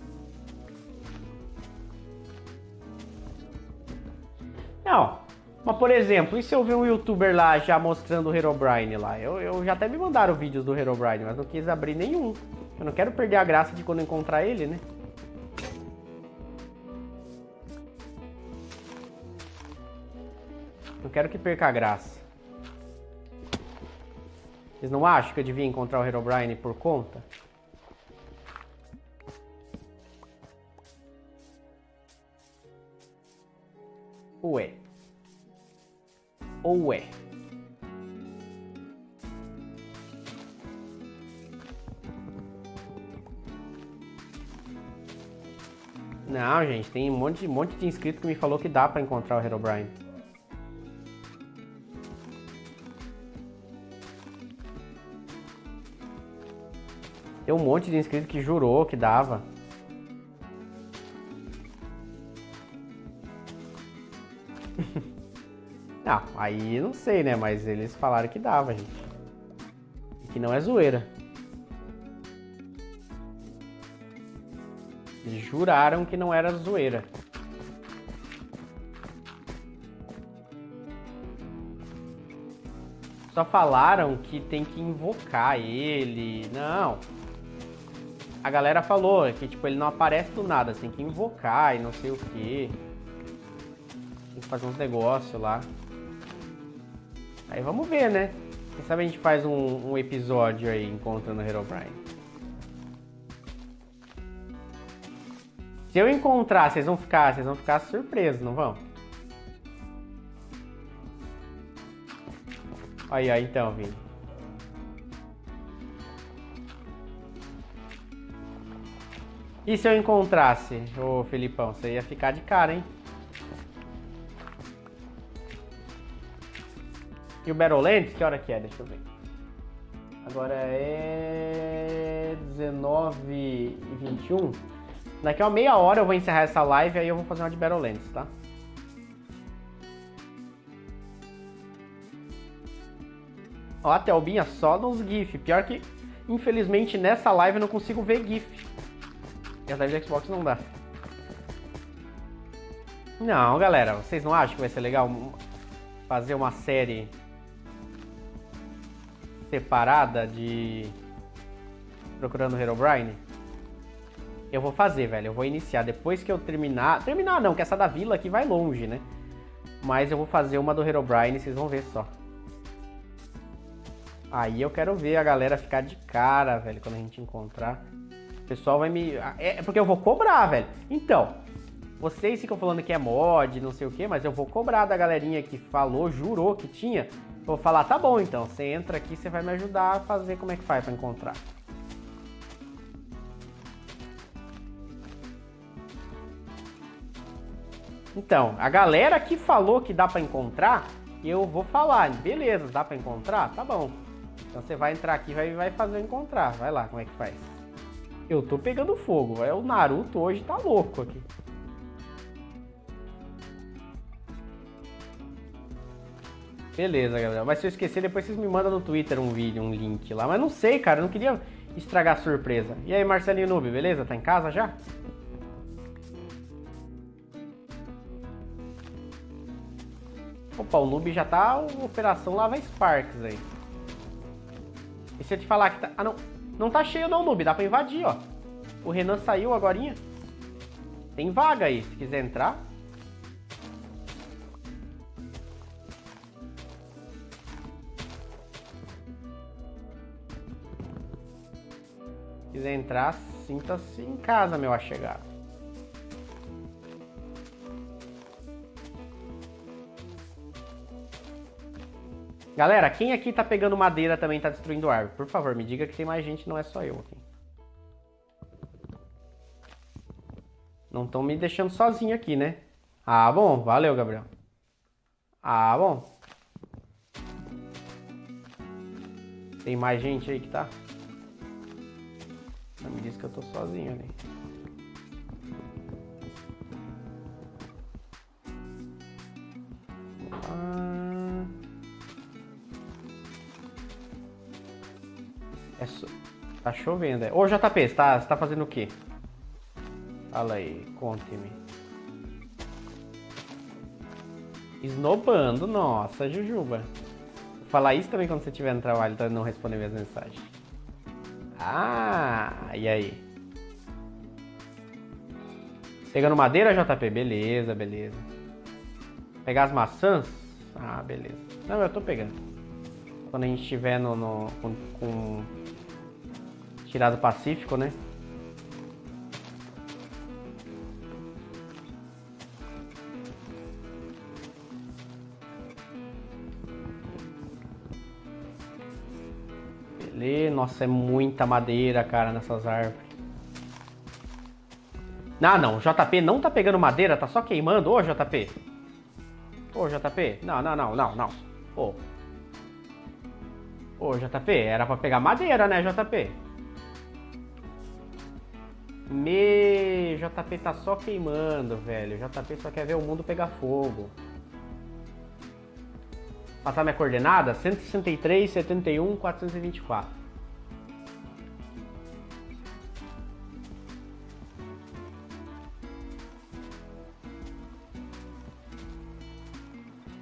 Não, mas por exemplo, e se eu ver um youtuber lá já mostrando o Herobrine lá? Eu, eu já até me mandaram vídeos do Herobrine, mas não quis abrir nenhum. Eu não quero perder a graça de quando encontrar ele, né? Não quero que perca a graça. Vocês não acham que eu devia encontrar o Herobrine por conta? Ué. Ou é? Não, gente, tem um monte, um monte de inscrito que me falou que dá pra encontrar o Herobrine. Tem um monte de inscrito que jurou que dava. Não, aí não sei, né? Mas eles falaram que dava, gente. E que não é zoeira. Eles juraram que não era zoeira. Só falaram que tem que invocar ele. Não. A galera falou que, tipo, ele não aparece do nada. Você tem que invocar e não sei o que. Tem que fazer uns negócios lá. Aí vamos ver, né? Quem sabe a gente faz um, um episódio aí encontrando o Herobrine. Se eu encontrar, vocês vão ficar, vocês vão ficar surpresos, não vão? Aí, aí, então, Vini. E se eu encontrasse, ô Felipão, você ia ficar de cara, hein? E o Battlelands, que hora que é? Deixa eu ver. Agora é dezenove e vinte e um. Daqui a uma meia hora eu vou encerrar essa live, aí eu vou fazer uma de Battlelands, tá? Ó, a Thelbinha só nos GIF. Pior que, infelizmente, nessa live eu não consigo ver GIF. E as lives do Xbox não dá. Não, galera, vocês não acham que vai ser legal fazer uma série separada de Procurando o Herobrine? Eu vou fazer, velho. Eu vou iniciar. Depois que eu terminar... Terminar não, que essa da vila aqui vai longe, né? Mas eu vou fazer uma do Herobrine, vocês vão ver só. Aí eu quero ver a galera ficar de cara, velho, quando a gente encontrar. O pessoal vai me... É porque eu vou cobrar, velho. Então, vocês ficam falando que é mod, não sei o que, mas eu vou cobrar da galerinha que falou, jurou que tinha. Vou falar, tá bom, então. Você entra aqui, você vai me ajudar a fazer como é que faz pra encontrar. Então, a galera que falou que dá pra encontrar, eu vou falar. Beleza, dá pra encontrar? Tá bom. Então você vai entrar aqui e vai, vai fazer encontrar. Vai lá, como é que faz? Eu tô pegando fogo. É, o Naruto hoje tá louco aqui. Beleza, galera. Mas se eu esquecer, depois vocês me mandam no Twitter um vídeo, um link lá. Mas não sei, cara. Eu não queria estragar a surpresa. E aí, Marcelinho Noob, beleza? Tá em casa já? Opa, o Noob já tá operação Lava Sparks aí. E se eu te falar que tá... Ah, não. Não tá cheio não, Noob. Dá pra invadir, ó. O Renan saiu agorinha. Tem vaga aí, se quiser entrar. Se quiser entrar, sinta-se em casa, meu achegado. Galera, quem aqui tá pegando madeira também tá destruindo árvore? Por favor, me diga que tem mais gente, não é só eu aqui. Não estão me deixando sozinho aqui, né? Ah, bom. Valeu, Gabriel. Ah, bom. Tem mais gente aí que tá? Não me diz que eu tô sozinho ali. Ah... É so... Tá chovendo, é. Ô, J P, você tá, você tá fazendo o quê? Fala aí, conte-me. Esnobando, nossa, Jujuba. Vou falar isso também quando você estiver no trabalho, então não responder minhas mensagens. Ah, e aí? Pegando madeira, J P? Beleza, beleza. Pegar as maçãs? Ah, beleza. Não, eu tô pegando. Quando a gente estiver no, no, com, com tirado pacífico, né? Beleza. Nossa, é muita madeira, cara, nessas árvores. Ah, não. O J P não tá pegando madeira, tá só queimando. Ô, J P. Ô, J P. Não, não, não, não, não. Ô. Ô, J P, era pra pegar madeira, né, J P? Me... J P tá só queimando, velho. J P só quer ver o mundo pegar fogo. Passar minha coordenada? cento e sessenta e três, setenta e um, quatrocentos e vinte e quatro.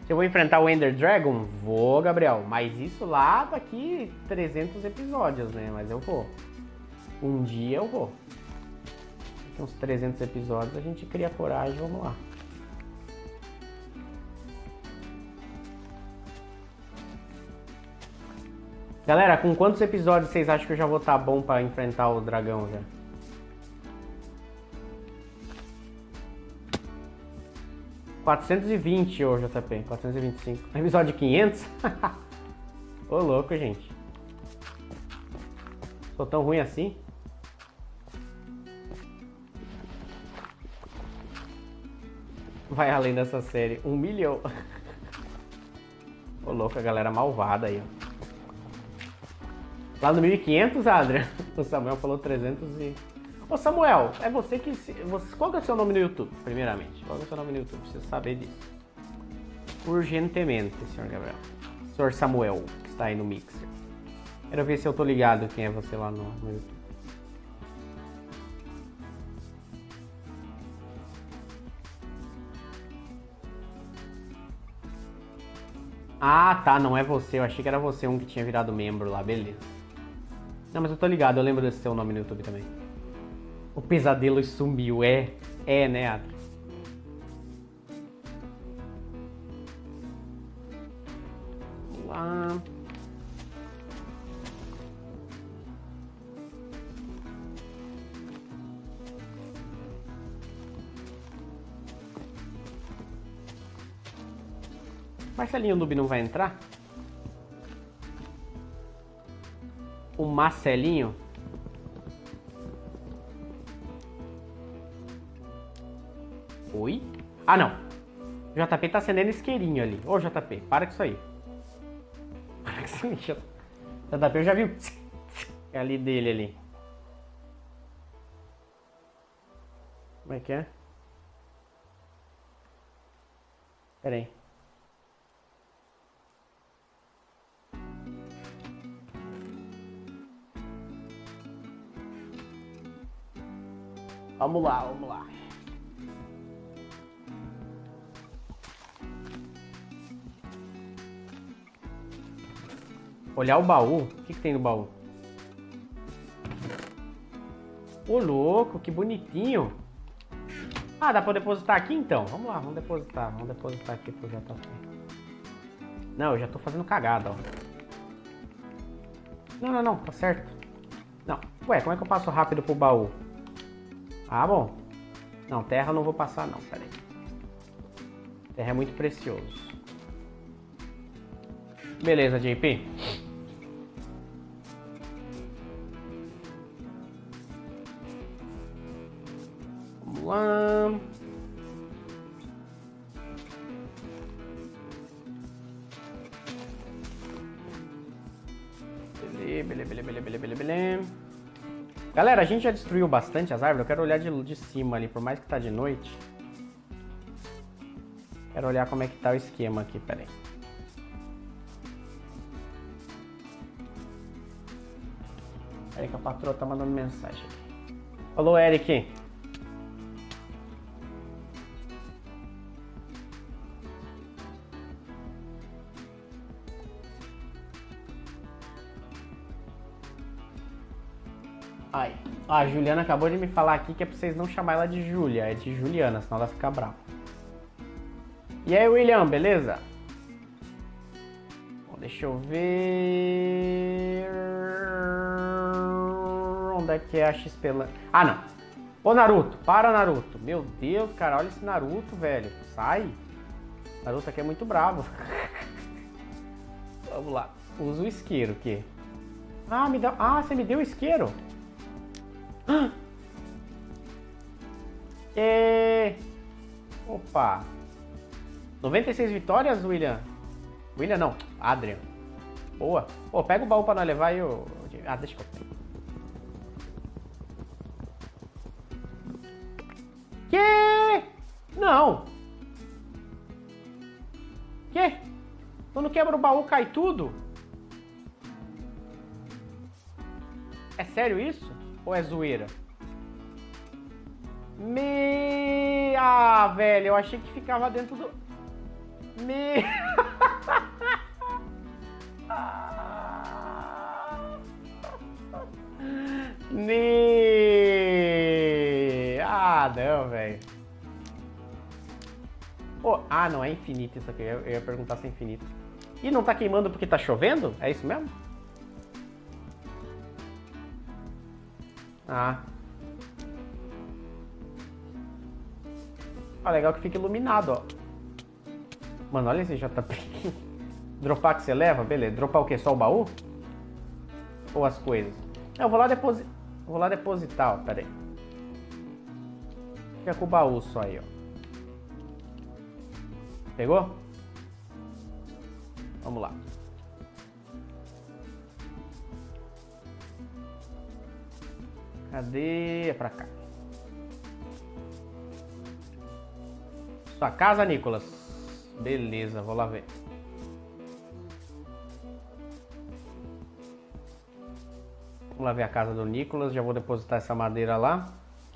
Se eu vou enfrentar o Ender Dragon, vou, Gabriel. Mas isso lá daqui trezentos episódios, né? Mas eu vou. Um dia eu vou. Daqui uns trezentos episódios a gente cria coragem, vamos lá. Galera, com quantos episódios vocês acham que eu já vou estar bom pra enfrentar o dragão já? quatrocentos e vinte, ô J P. quatrocentos e vinte e cinco. Episódio quinhentos? Ô, louco, gente. Sou tão ruim assim? Vai além dessa série. Um milhão. Ô, louco, a galera malvada aí, ó. Lá no mil e quinhentos, Adrian, o Samuel falou trezentos e... Ô Samuel, é você que... Você... Qual que é o seu nome no YouTube, primeiramente? Qual que é o seu nome no YouTube? Preciso saber disso. Urgentemente, senhor Gabriel. Senhor Samuel, que está aí no Mixer. Quero ver se eu tô ligado quem é você lá no, no YouTube. Ah, tá, não é você. Eu achei que era você um que tinha virado membro lá, beleza. Não, mas eu tô ligado, eu lembro desse seu nome no YouTube também. O pesadelo sumiu, é. É, né, Adri? Vamos lá. Marcelinho Noob não vai entrar? O Marcelinho? Oi? Ah, não. O J P tá acendendo isqueirinho ali. Ô, J P, para com isso aí. Para com isso aí, J P. Eu já vi o ali dele ali. Como é que é? Pera aí. Vamos lá, vamos lá. Olhar o baú? O que, que tem no baú? Ô, louco, que bonitinho. Ah, dá pra depositar aqui então? Vamos lá, vamos depositar. Vamos depositar aqui pro J P. Não, eu já tô fazendo cagada, ó. Não, não, não, tá certo. Não. Ué, como é que eu passo rápido pro baú? Ah, bom. Não, terra eu não vou passar não, peraí. Terra é muito precioso. Beleza, J P. Vamos lá. Beleza, beleza, beleza, beleza, beleza, beleza. Galera, a gente já destruiu bastante as árvores. Eu quero olhar de, de cima ali, por mais que tá de noite. Quero olhar como é que tá o esquema aqui, peraí. Peraí que a patroa tá mandando mensagem aqui. Alô, Eric. Ai, a Juliana acabou de me falar aqui que é pra vocês não chamar ela de Júlia, é de Juliana, senão ela fica brava. E aí, William, beleza? Bom, deixa eu ver... Onde é que é a X P Land? Ah, não. Ô, Naruto, para, Naruto. Meu Deus, cara, olha esse Naruto, velho. Sai. Naruto aqui é muito bravo. Vamos lá. Usa o isqueiro aqui. Ah, me dá... ah, você me deu o isqueiro? E... Opa. noventa e seis vitórias, William? William não, Adrian. Boa. Pô, pega o baú pra nós levar e eu... Ah, deixa que eu pego. Que? Não. Que? Quando quebra o baú cai tudo? É sério isso? Ou é zoeira? Me... Ah, velho, eu achei que ficava dentro do... Me... Me... Ah, não, velho. Oh, ah, não, é infinito isso aqui. Eu, eu ia perguntar se é infinito. E não tá queimando porque tá chovendo? É isso mesmo? Ah. Ah, legal que fica iluminado, ó. Mano, olha esse J P. Dropar que você leva? Beleza. Dropar o quê? Só o baú? Ou as coisas? Não, eu vou lá depositar. Vou lá depositar, ó. Pera aí. Fica com o baú só aí, ó. Pegou? Vamos lá. Cadê? É pra cá. Sua casa, Nicolas. Beleza, vou lá ver. Vamos lá ver a casa do Nicolas. Já vou depositar essa madeira lá.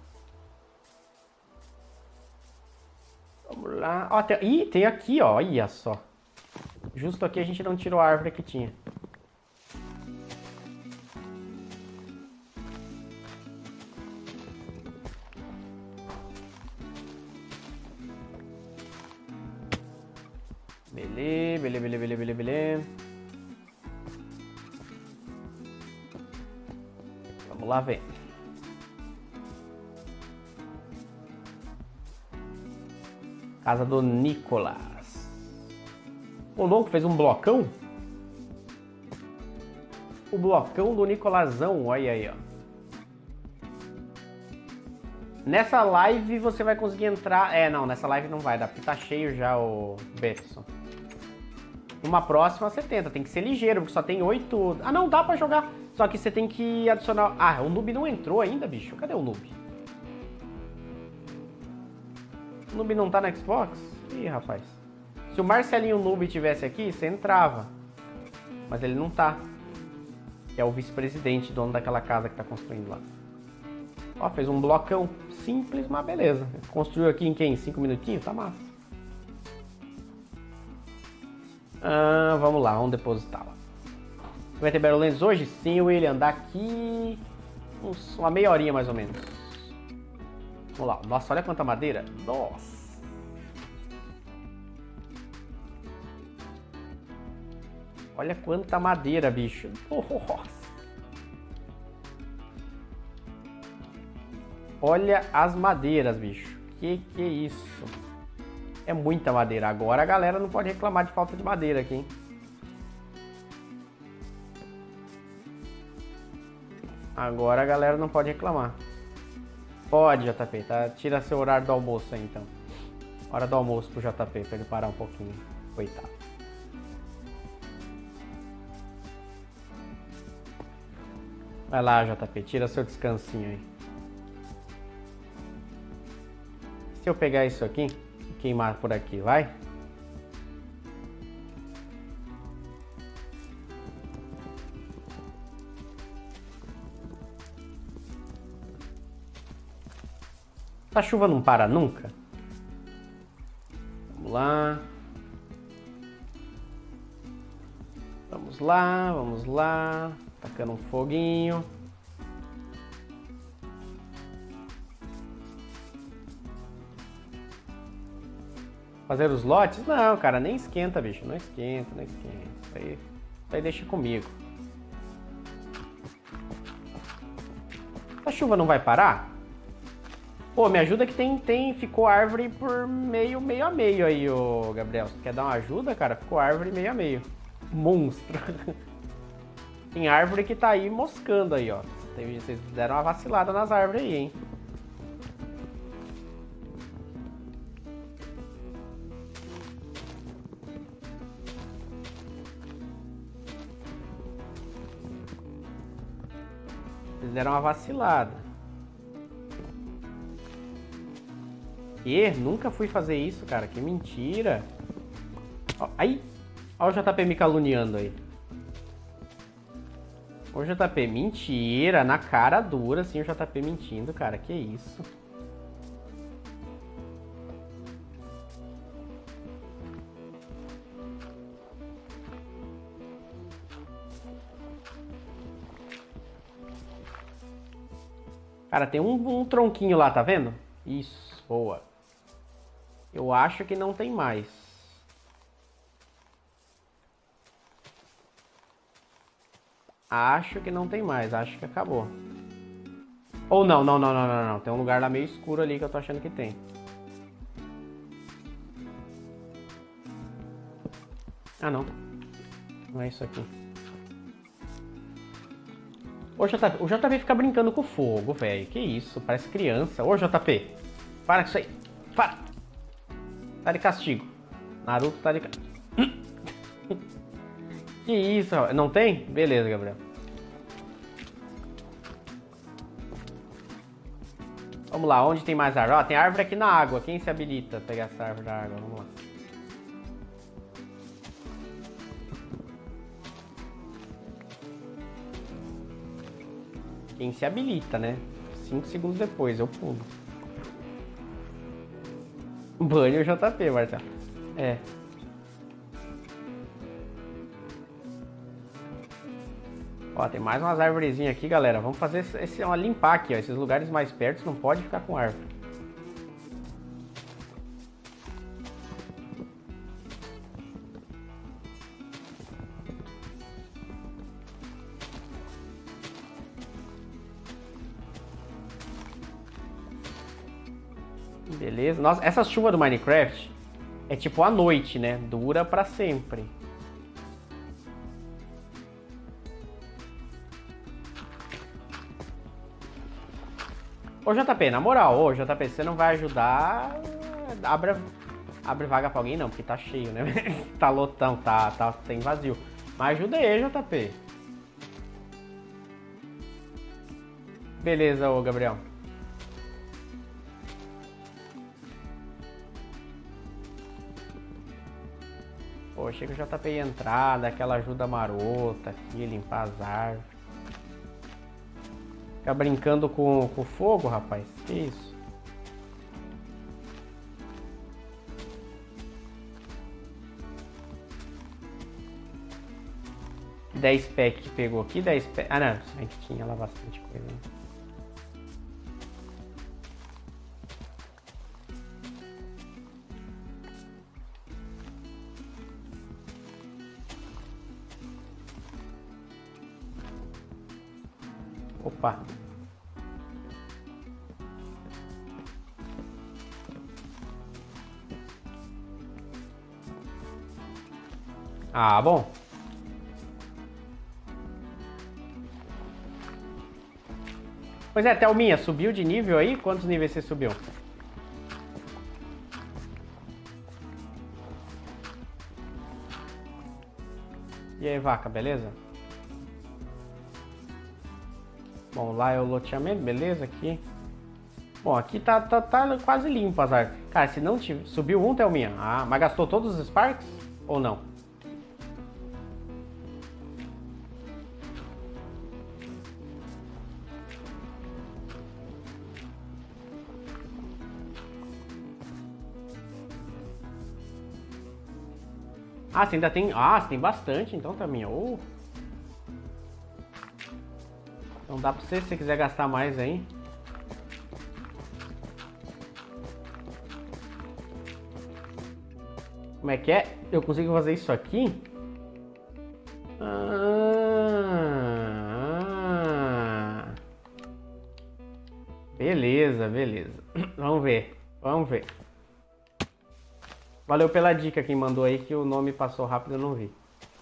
Vamos lá. Ó, tem... Ih, tem aqui, ó. Olha só. Justo aqui a gente não tirou a árvore que tinha. Belê, belê, belê, belê, belê, belê. Vamos lá ver. Casa do Nicolas. O louco fez um blocão? O blocão do Nicolasão, olha aí, ó. Nessa live você vai conseguir entrar... É, não, nessa live não vai dar, porque tá cheio já o Betson. Numa próxima você tenta, tem que ser ligeiro, porque só tem oito... Ah, não, dá pra jogar. Só que você tem que adicionar... Ah, o noob não entrou ainda, bicho. Cadê o noob? O noob não tá no Xbox? Ih, rapaz. Se o Marcelinho Noob tivesse aqui, você entrava. Mas ele não tá. Que é o vice-presidente, dono daquela casa que tá construindo lá. Ó, fez um blocão simples, mas beleza. Construiu aqui em quem? Cinco minutinhos? Tá massa. Ah, vamos lá, vamos depositá-la. Vai ter Battlelands hoje? Sim, William. Daqui uns, uma meia horinha mais ou menos. Vamos lá. Nossa, olha quanta madeira. Nossa. Olha quanta madeira, bicho. Nossa. Olha as madeiras, bicho. Que que é isso? É muita madeira. Agora a galera não pode reclamar de falta de madeira aqui, hein? Agora a galera não pode reclamar. Pode, J P, tá? Tira seu horário do almoço aí, então. Hora do almoço pro J P, pra ele parar um pouquinho. Coitado. Vai lá, J P, tira seu descansinho aí. Se eu pegar isso aqui e queimar por aqui, vai? A chuva não para nunca? Vamos lá. Vamos lá, vamos lá. Tacando um foguinho. Fazer os lotes? Não, cara, nem esquenta, bicho. Não esquenta, não esquenta. Isso aí, isso aí deixa comigo. A chuva não vai parar? Pô, me ajuda que tem, tem, ficou árvore por meio, meio a meio aí, ô Gabriel. Você quer dar uma ajuda, cara? Ficou árvore meio a meio. Monstro. Tem árvore que tá aí moscando aí, ó. Tem, vocês deram uma vacilada nas árvores aí, hein? Vocês deram uma vacilada. E nunca fui fazer isso, cara. Que mentira. Ó, aí. Olha o J P me caluniando aí. Ô J P, mentira. Na cara dura, assim, o J P mentindo, cara. Que isso. Cara, tem um, um tronquinho lá, tá vendo? Isso, boa. Eu acho que não tem mais. Acho que não tem mais, acho que acabou. Ou não, não, não, não, não, não. Tem um lugar lá meio escuro ali que eu tô achando que tem. Ah, não. Não é isso aqui. Ô, J P, o J P fica brincando com fogo, velho. Que isso, parece criança. Ô, J P, para com isso aí. Para. Tá de castigo. Naruto tá de castigo. Que isso, não tem? Beleza, Gabriel. Vamos lá, onde tem mais árvore? Ó, tem árvore aqui na água. Quem se habilita a pegar essa árvore da água? Vamos lá. Quem se habilita, né? Cinco segundos depois, eu pulo. Banho J P, Marcelo. É. Ó, tem mais umas arvorezinhas aqui, galera. Vamos fazer esse, uma limpar aqui, ó. Esses lugares mais perto não pode ficar com árvore. Beleza. Nossa, essa chuva do Minecraft é tipo à noite, né? Dura pra sempre. Ô J P, na moral, ô J P, você não vai ajudar, abre, abre vaga pra alguém não, porque tá cheio, né? Tá lotão, tá, tá, tem vazio. Mas ajuda aí, J P. Beleza, ô Gabriel. Pô, achei que o J P ia entrar, dar aquela ajuda marota aqui, limpar as árvores. Fica brincando com, com fogo, rapaz. Que isso? dez pack que pegou aqui, dez pack. Ah, não. A gente tinha lá bastante coisa. Né? Opa. Ah, bom. Pois é, Thelminha, subiu de nível aí? Quantos níveis você subiu? E aí, vaca, beleza? Bom, lá é o loteamento, beleza, aqui. Bom, aqui tá, tá, tá quase limpo as árvores. Cara, se não tiver... Subiu um, Thelminha. Ah, mas gastou todos os Sparks? Ou não? Ah, você ainda tem... Ah, você tem bastante, então, Thelminha. Oh. Então dá pra você, se você quiser gastar mais aí. Como é que é? Eu consigo fazer isso aqui? Ah, beleza, beleza. Vamos ver, vamos ver. Valeu pela dica quem mandou aí, que o nome passou rápido e eu não vi.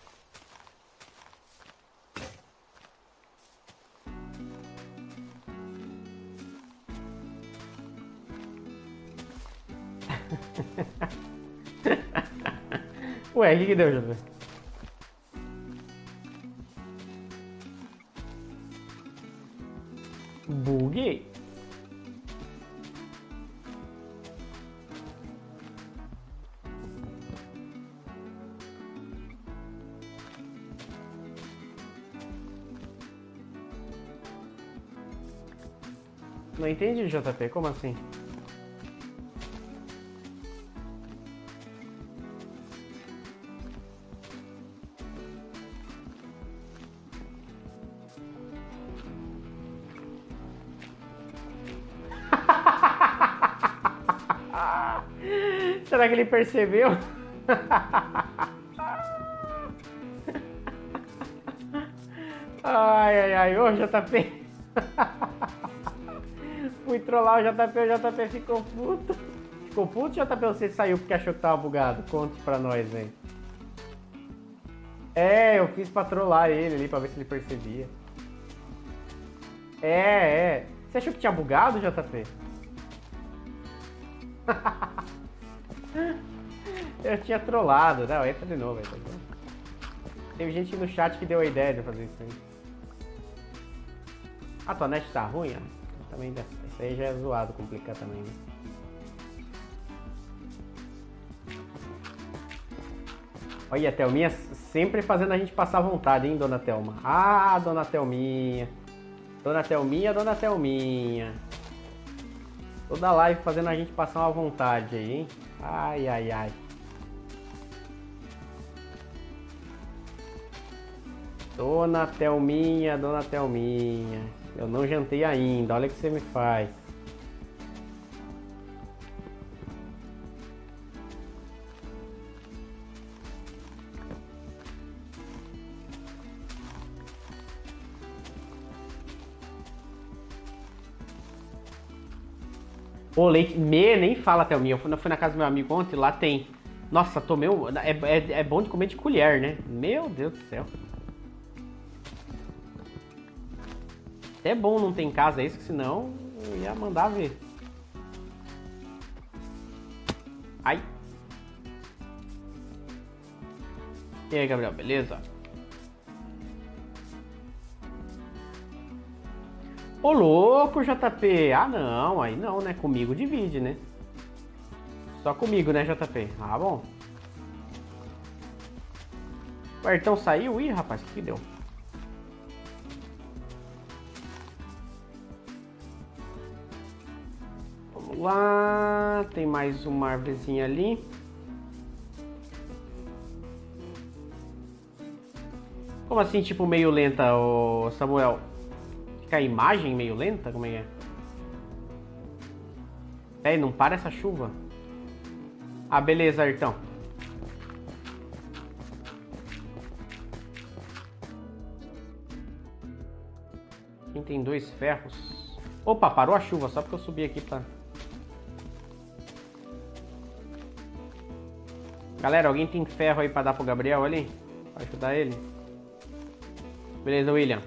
Ué, o que que deu, José? Buguei. Não entendi, J P, como assim? Será que ele percebeu? Ai, ai, ai. Ô, J P. Fui trollar o J P, o J P ficou puto. Ficou puto, J P? Você saiu porque achou que tava bugado? Conte pra nós, velho. É, eu fiz pra trollar ele ali, pra ver se ele percebia. É, é. Você achou que tinha bugado, J P? Eu tinha trollado. Não, entra de novo. Entra de novo. Teve gente no chat que deu a ideia de fazer isso aí. Ah, tua net tá ruim? Ah, também dá. Isso aí já é zoado, complicar também, né? Olha, a Thelminha sempre fazendo a gente passar vontade, hein, dona Thelma? Ah, dona Thelminha. Dona Thelminha, dona Thelminha. Toda live fazendo a gente passar uma vontade aí, hein? Ai, ai, ai. Dona Thelminha, dona Thelminha. Eu não jantei ainda, olha o que você me faz. Ô, leite... Me, nem fala, Thelminha. Eu fui na, fui na casa do meu amigo ontem, lá tem. Nossa, tomei um... É, é, é bom de comer de colher, né? Meu Deus do céu. É bom não ter em casa isso, que senão eu ia mandar ver. Ai. E aí, Gabriel, beleza? Ô, louco, J P. Ah, não, aí não, né? Comigo divide, né? Só comigo, né, J P? Ah, bom. O Ayrton saiu? Ih, rapaz, o que que deu? Vamos lá. Tem mais uma árvorezinha ali. Como assim, tipo, meio lenta, ô Samuel? Fica a imagem meio lenta? Como é que é? É, não para essa chuva? Ah, beleza, Ayrton. Quem tem dois ferros? Opa, parou a chuva, só porque eu subi aqui pra... Galera, alguém tem ferro aí pra dar pro Gabriel ali? Pra ajudar ele? Beleza, William.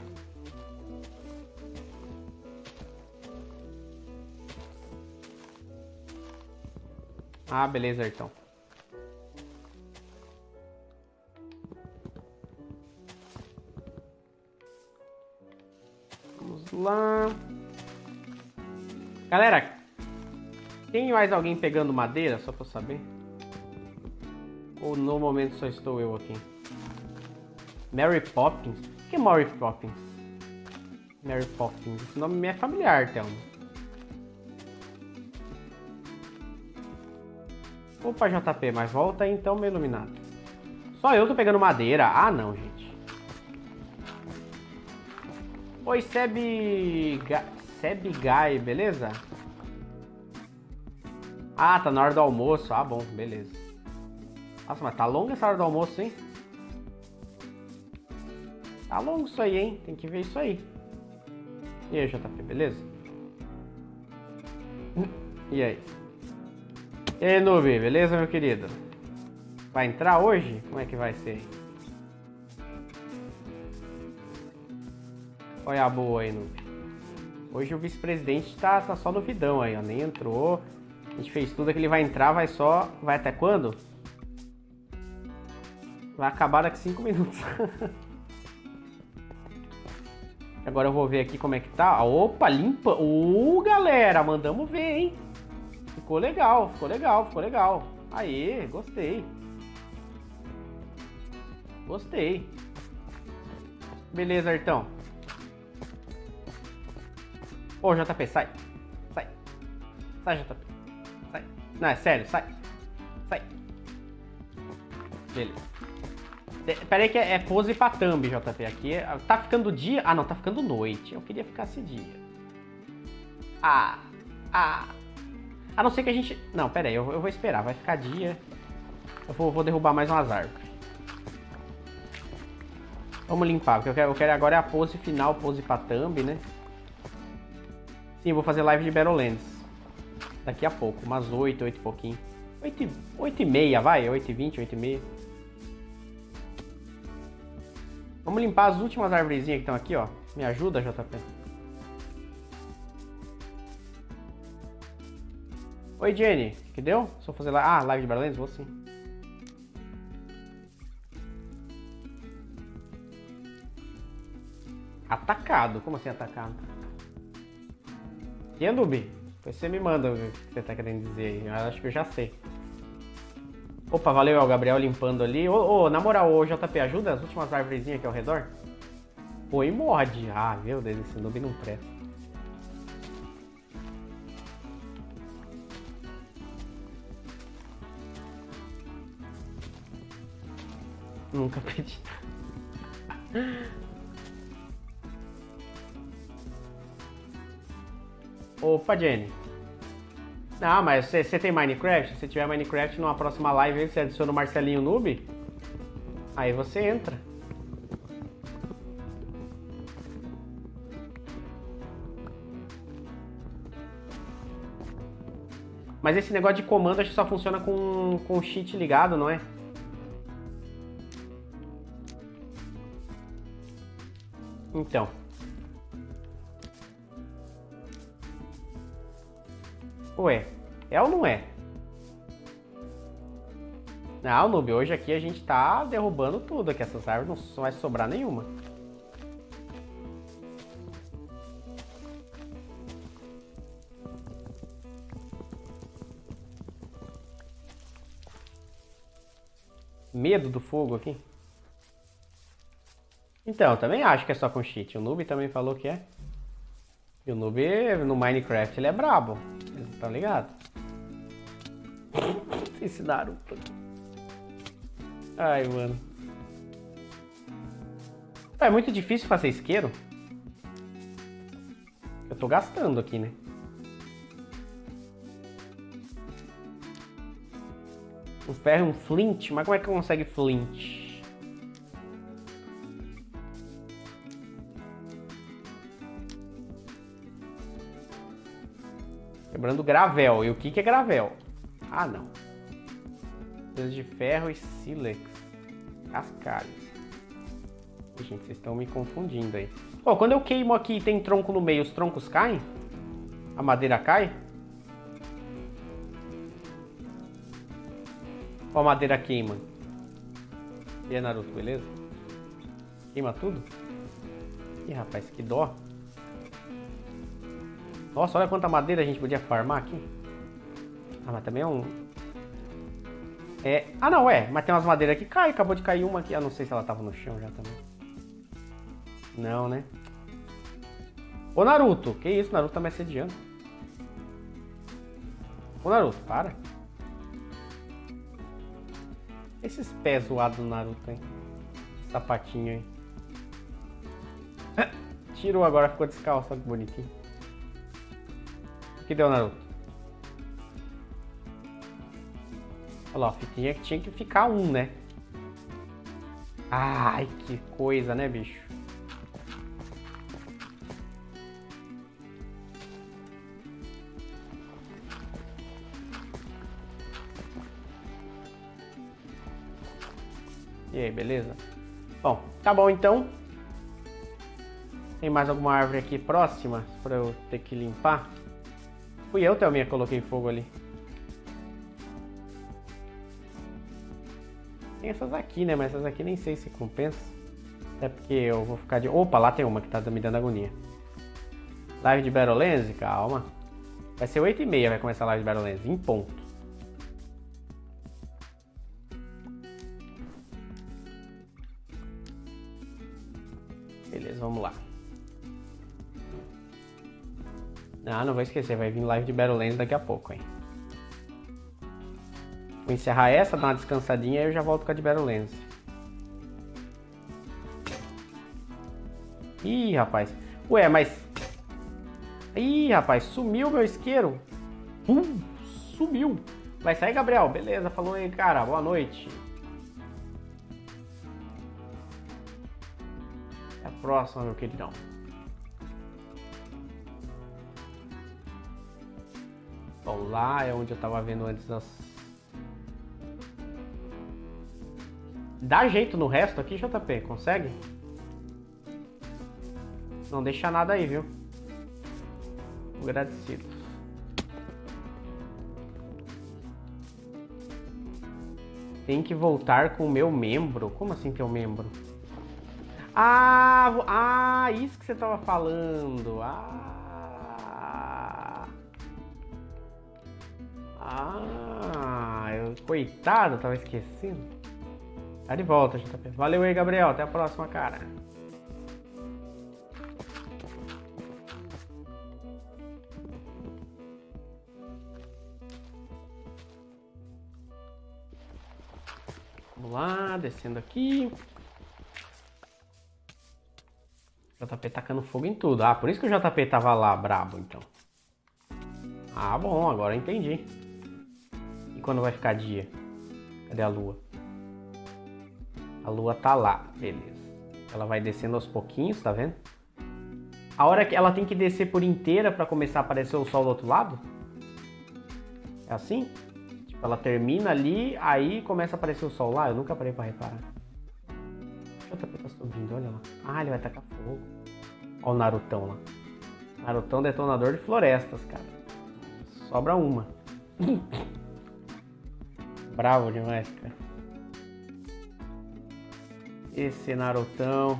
Ah, beleza, Ayrton. Vamos lá. Galera, tem mais alguém pegando madeira, só pra eu saber? Ou no momento só estou eu aqui? Mary Poppins? O que é Mary Poppins? Mary Poppins. Esse nome me é familiar, Thelma. Opa, J P, mas volta aí então, meu iluminado. Só eu tô pegando madeira? Ah, não, gente. Oi, Seb... Seb Guy, beleza? Ah, tá na hora do almoço. Ah, bom, beleza. Nossa, mas tá longa essa hora do almoço, hein? Tá longo isso aí, hein? Tem que ver isso aí. E aí, J P, beleza? E aí? E aí, Noob, beleza, meu querido? Vai entrar hoje? Como é que vai ser? Olha a boa aí, Noob. Hoje o vice-presidente tá, tá só no vidão aí, ó. Nem entrou. A gente fez tudo que ele vai entrar, vai só... Vai até quando? Vai acabar daqui cinco minutos. Agora eu vou ver aqui como é que tá. Opa, limpa. Ô, uh, galera, mandamos ver, hein? Ficou legal, ficou legal, ficou legal. Aê, gostei. Gostei. Beleza, Ayrton. Ô, J P, sai. Sai. Sai, J P. Sai. Não, é sério, sai. Sai. Beleza. Pera aí que é, é pose pra thumb, J P. Aqui é, tá ficando dia... Ah, não, tá ficando noite. Eu queria ficar esse dia. Ah, ah. A não ser que a gente... Não, pera aí, eu, eu vou esperar. Vai ficar dia. Eu vou, vou derrubar mais umas árvores. Vamos limpar, porque eu quero, eu quero agora é a pose final, pose pra thumb, né? Sim, eu vou fazer live de Battlelands. Daqui a pouco, umas oito, oito e pouquinho. oito e meia, vai, oito e vinte, oito e meia. Vamos limpar as últimas arvorezinhas que estão aqui, ó. Me ajuda, J P. Oi, Jenny. Que deu? Se eu fazer live... Ah, live de Battlelands? Vou sim. Atacado? Como assim atacado? E Noob? Depois você me manda o que você tá querendo dizer aí. Eu acho que eu já sei. Opa, valeu, é o Gabriel limpando ali. Ô, ô, na moral, ô J P, ajuda as últimas árvorezinhas aqui ao redor? Pô, e morde. Ah, meu Deus, esse Noob não presta. Nunca pedi. Opa, Jenny. Não, mas você, você tem Minecraft? Se tiver Minecraft, numa próxima live você adiciona o Marcelinho Noob. Aí você entra. Mas esse negócio de comando acho que só funciona com, com o cheat ligado, não é? Então. Ué, é ou não é? Não, Noob, hoje aqui a gente tá derrubando tudo aqui. Essas árvores não vai sobrar nenhuma. Medo do fogo aqui? Então, também acho que é só com cheat. O Noob também falou que é. E o Noob no Minecraft ele é brabo. Tá ligado? Esse Naruto. Ai, mano. É muito difícil fazer isqueiro. Eu tô gastando aqui, né? O ferro é um flint? Mas como é que consegue flint? Quebrando gravel. E o que que é gravel? Ah, não. Coisas de ferro e sílex. Cascalho. Gente, vocês estão me confundindo aí. Oh, quando eu queimo aqui e tem tronco no meio, os troncos caem? A madeira cai? Ou a madeira queima? E aí, Naruto, beleza? Queima tudo? Ih, rapaz, que dó. Nossa, olha quanta madeira a gente podia farmar aqui. Ah, mas também é um... É... Ah, não, é. Mas tem umas madeiras que caem. Acabou de cair uma aqui. Ah, não sei se ela tava no chão já também. Não, né? Ô, Naruto. Que isso? Naruto tá me assediando. Ô, Naruto, para. Esses pés zoados do Naruto, hein? Sapatinho aí. Tirou agora, ficou descalço. Olha que bonitinho. O que deu, Naruto? Olha lá, tinha, tinha que ficar um, né? Ai, que coisa, né, bicho? E aí, beleza? Bom, tá bom então. Tem mais alguma árvore aqui próxima pra eu ter que limpar? Fui eu, Thelminha, que coloquei fogo ali. Tem essas aqui, né? Mas essas aqui nem sei se compensa. Até porque eu vou ficar de... Opa, lá tem uma que tá me dando agonia. Live de Battlelands? Calma. Vai ser oito e meia, vai começar a live de Battlelands. Em ponto. Beleza, vamos lá. Ah, não vou esquecer. Vai vir live de Battlelands daqui a pouco, hein? Vou encerrar essa, dar uma descansadinha e eu já volto com a de Battlelands. Ih, rapaz. Ué, mas... Ih, rapaz, sumiu meu isqueiro. Uh, sumiu. Vai sair, Gabriel? Beleza, falou aí, cara. Boa noite. Até a próxima, meu queridão. Bom, lá é onde eu tava vendo antes das... Dá jeito no resto aqui, J P? Consegue? Não deixa nada aí, viu? Agradecido. Tem que voltar com o meu membro? Como assim teu membro? Ah, ah, isso que você tava falando. Ah, ah, eu, coitado, tava esquecendo. Tá de volta, J P. Valeu aí, Gabriel. Até a próxima, cara. Vamos lá, descendo aqui. J P tacando fogo em tudo. Ah, por isso que o J P tava lá, brabo, então. Ah, bom, agora eu entendi. E quando vai ficar dia? Cadê a lua? A lua tá lá, beleza. Ela vai descendo aos pouquinhos, tá vendo? A hora que ela tem que descer por inteira pra começar a aparecer o sol do outro lado? É assim? Tipo, ela termina ali, aí começa a aparecer o sol lá. Eu nunca parei pra reparar. Deixa eu tá subindo, olha lá. Ah, ele vai tacar fogo. Olha o Narutão lá. Narutão detonador de florestas, cara. Sobra uma. Bravo demais, cara. Esse Narutão.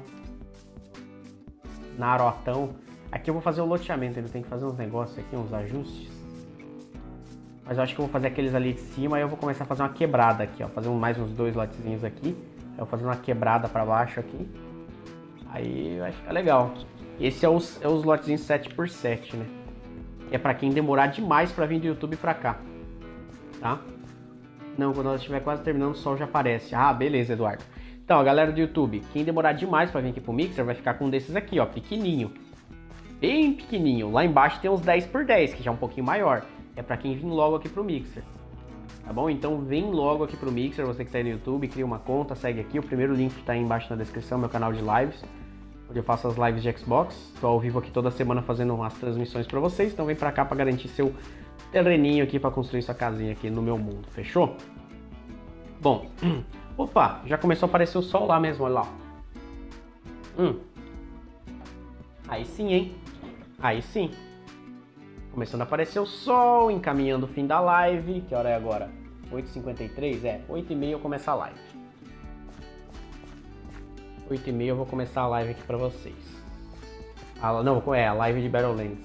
Narotão. Aqui eu vou fazer o loteamento. Ele tem que fazer uns negócios aqui, uns ajustes. Mas eu acho que eu vou fazer aqueles ali de cima. Aí eu vou começar a fazer uma quebrada aqui, ó. Fazer mais uns dois lotezinhos aqui. Aí eu vou fazer uma quebrada pra baixo aqui. Aí vai ficar legal. Esse é os, é os lotezinhos sete por sete, né? É pra quem demorar demais pra vir do YouTube pra cá. Tá? Não, quando ela estiver quase terminando, o sol já aparece. Ah, beleza, Eduardo. Então, a galera do YouTube, quem demorar demais pra vir aqui pro Mixer vai ficar com um desses aqui, ó, pequenininho. Bem pequenininho. Lá embaixo tem uns dez por dez, que já é um pouquinho maior. É pra quem vir logo aqui pro Mixer. Tá bom? Então vem logo aqui pro Mixer, você que tá aí no YouTube, cria uma conta, segue aqui. O primeiro link tá aí embaixo na descrição, meu canal de lives, onde eu faço as lives de Xbox. Tô ao vivo aqui toda semana fazendo umas transmissões pra vocês, então vem pra cá pra garantir seu terreninho aqui pra construir sua casinha aqui no meu mundo, fechou? Bom... Opa, já começou a aparecer o sol lá mesmo, olha lá. Hum. Aí sim, hein? Aí sim. Começando a aparecer o sol, encaminhando o fim da live. Que hora é agora? oito e cinquenta e três? É, oito e meia eu começo a live. oito e meia eu vou começar a live aqui pra vocês. Ah, não, é a live de Battlelands.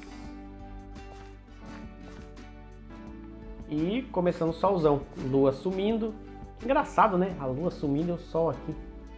E começando o solzão. Lua sumindo. Engraçado, né? A lua sumindo e o sol aqui.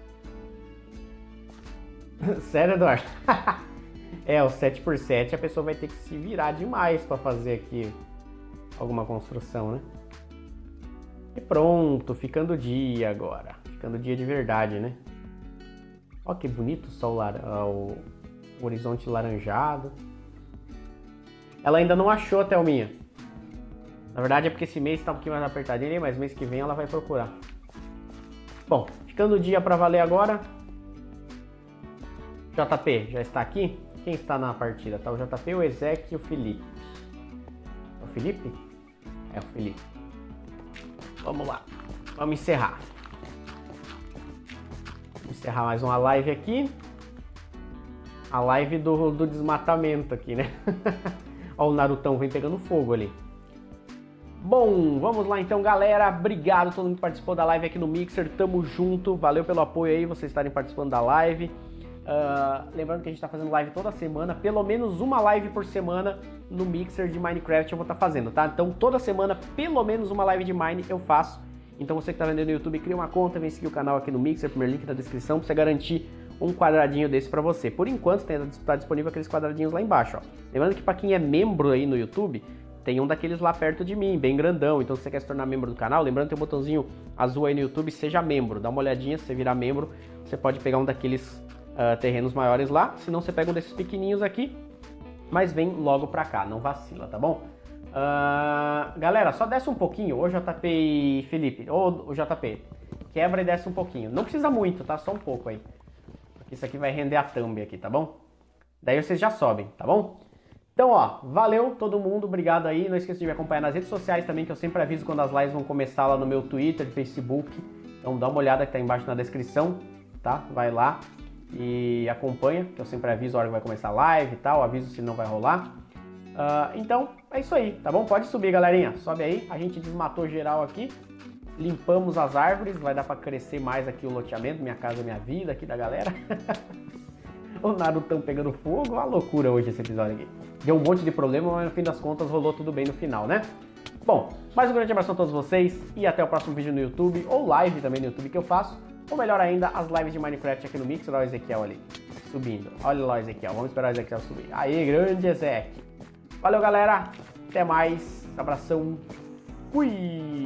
Sério, Eduardo? É, o sete por sete a pessoa vai ter que se virar demais pra fazer aqui alguma construção, né? E pronto, ficando dia agora. Ficando dia de verdade, né? Ó que bonito o sol, lar... o horizonte laranjado. Ela ainda não achou, Thelminha. Na verdade é porque esse mês tá um pouquinho mais apertadinho, mas mês que vem ela vai procurar. Bom, ficando o dia pra valer agora. J P já está aqui? Quem está na partida? Tá o J P, o Ezequiel e o Felipe. É o Felipe? É o Felipe. Vamos lá. Vamos encerrar. Vamos encerrar mais uma live aqui. A live do, do desmatamento aqui, né? Ó, o Narutão vem pegando fogo ali. Bom, vamos lá então, galera. Obrigado a todo mundo que participou da live aqui no Mixer. Tamo junto. Valeu pelo apoio aí, vocês estarem participando da live. Uh, lembrando que a gente tá fazendo live toda semana. Pelo menos uma live por semana no Mixer de Minecraft eu vou estar tá fazendo, tá? Então toda semana, pelo menos uma live de Mine eu faço. Então você que tá vendo no YouTube, cria uma conta, vem seguir o canal aqui no Mixer. Primeiro link na descrição pra você garantir um quadradinho desse pra você. Por enquanto, tá disponível aqueles quadradinhos lá embaixo, ó. Lembrando que pra quem é membro aí no YouTube... Tem um daqueles lá perto de mim, bem grandão. Então se você quer se tornar membro do canal, lembrando que tem um botãozinho azul aí no YouTube, seja membro. Dá uma olhadinha, se você virar membro, você pode pegar um daqueles uh, terrenos maiores lá. Se não, você pega um desses pequenininhos aqui. Mas vem logo pra cá, não vacila, tá bom? Uh, galera, só desce um pouquinho, ô J P e Felipe, ô, ô J P, quebra e desce um pouquinho. Não precisa muito, tá? Só um pouco aí. Isso aqui vai render a thumb aqui, tá bom? Daí vocês já sobem, tá bom? Então, ó, valeu todo mundo, obrigado aí. Não esqueça de me acompanhar nas redes sociais também, que eu sempre aviso quando as lives vão começar lá no meu Twitter, Facebook. Então dá uma olhada que tá embaixo na descrição, tá? Vai lá e acompanha, que eu sempre aviso a hora que vai começar a live e tal, aviso se não vai rolar. Uh, então, é isso aí, tá bom? Pode subir, galerinha, sobe aí. A gente desmatou geral aqui, limpamos as árvores, vai dar pra crescer mais aqui o loteamento, minha casa, minha vida aqui da galera. O Narutão pegando fogo, uma loucura hoje esse episódio aqui. Deu um monte de problema, mas no fim das contas rolou tudo bem no final, né? Bom, mais um grande abraço a todos vocês e até o próximo vídeo no YouTube, ou live também no YouTube que eu faço, ou melhor ainda, as lives de Minecraft aqui no Mixer. Olha o Ezequiel ali, subindo. Olha lá o Ezequiel, vamos esperar o Ezequiel subir. Aí, grande Ezequiel. Valeu, galera. Até mais. Abração. Fui.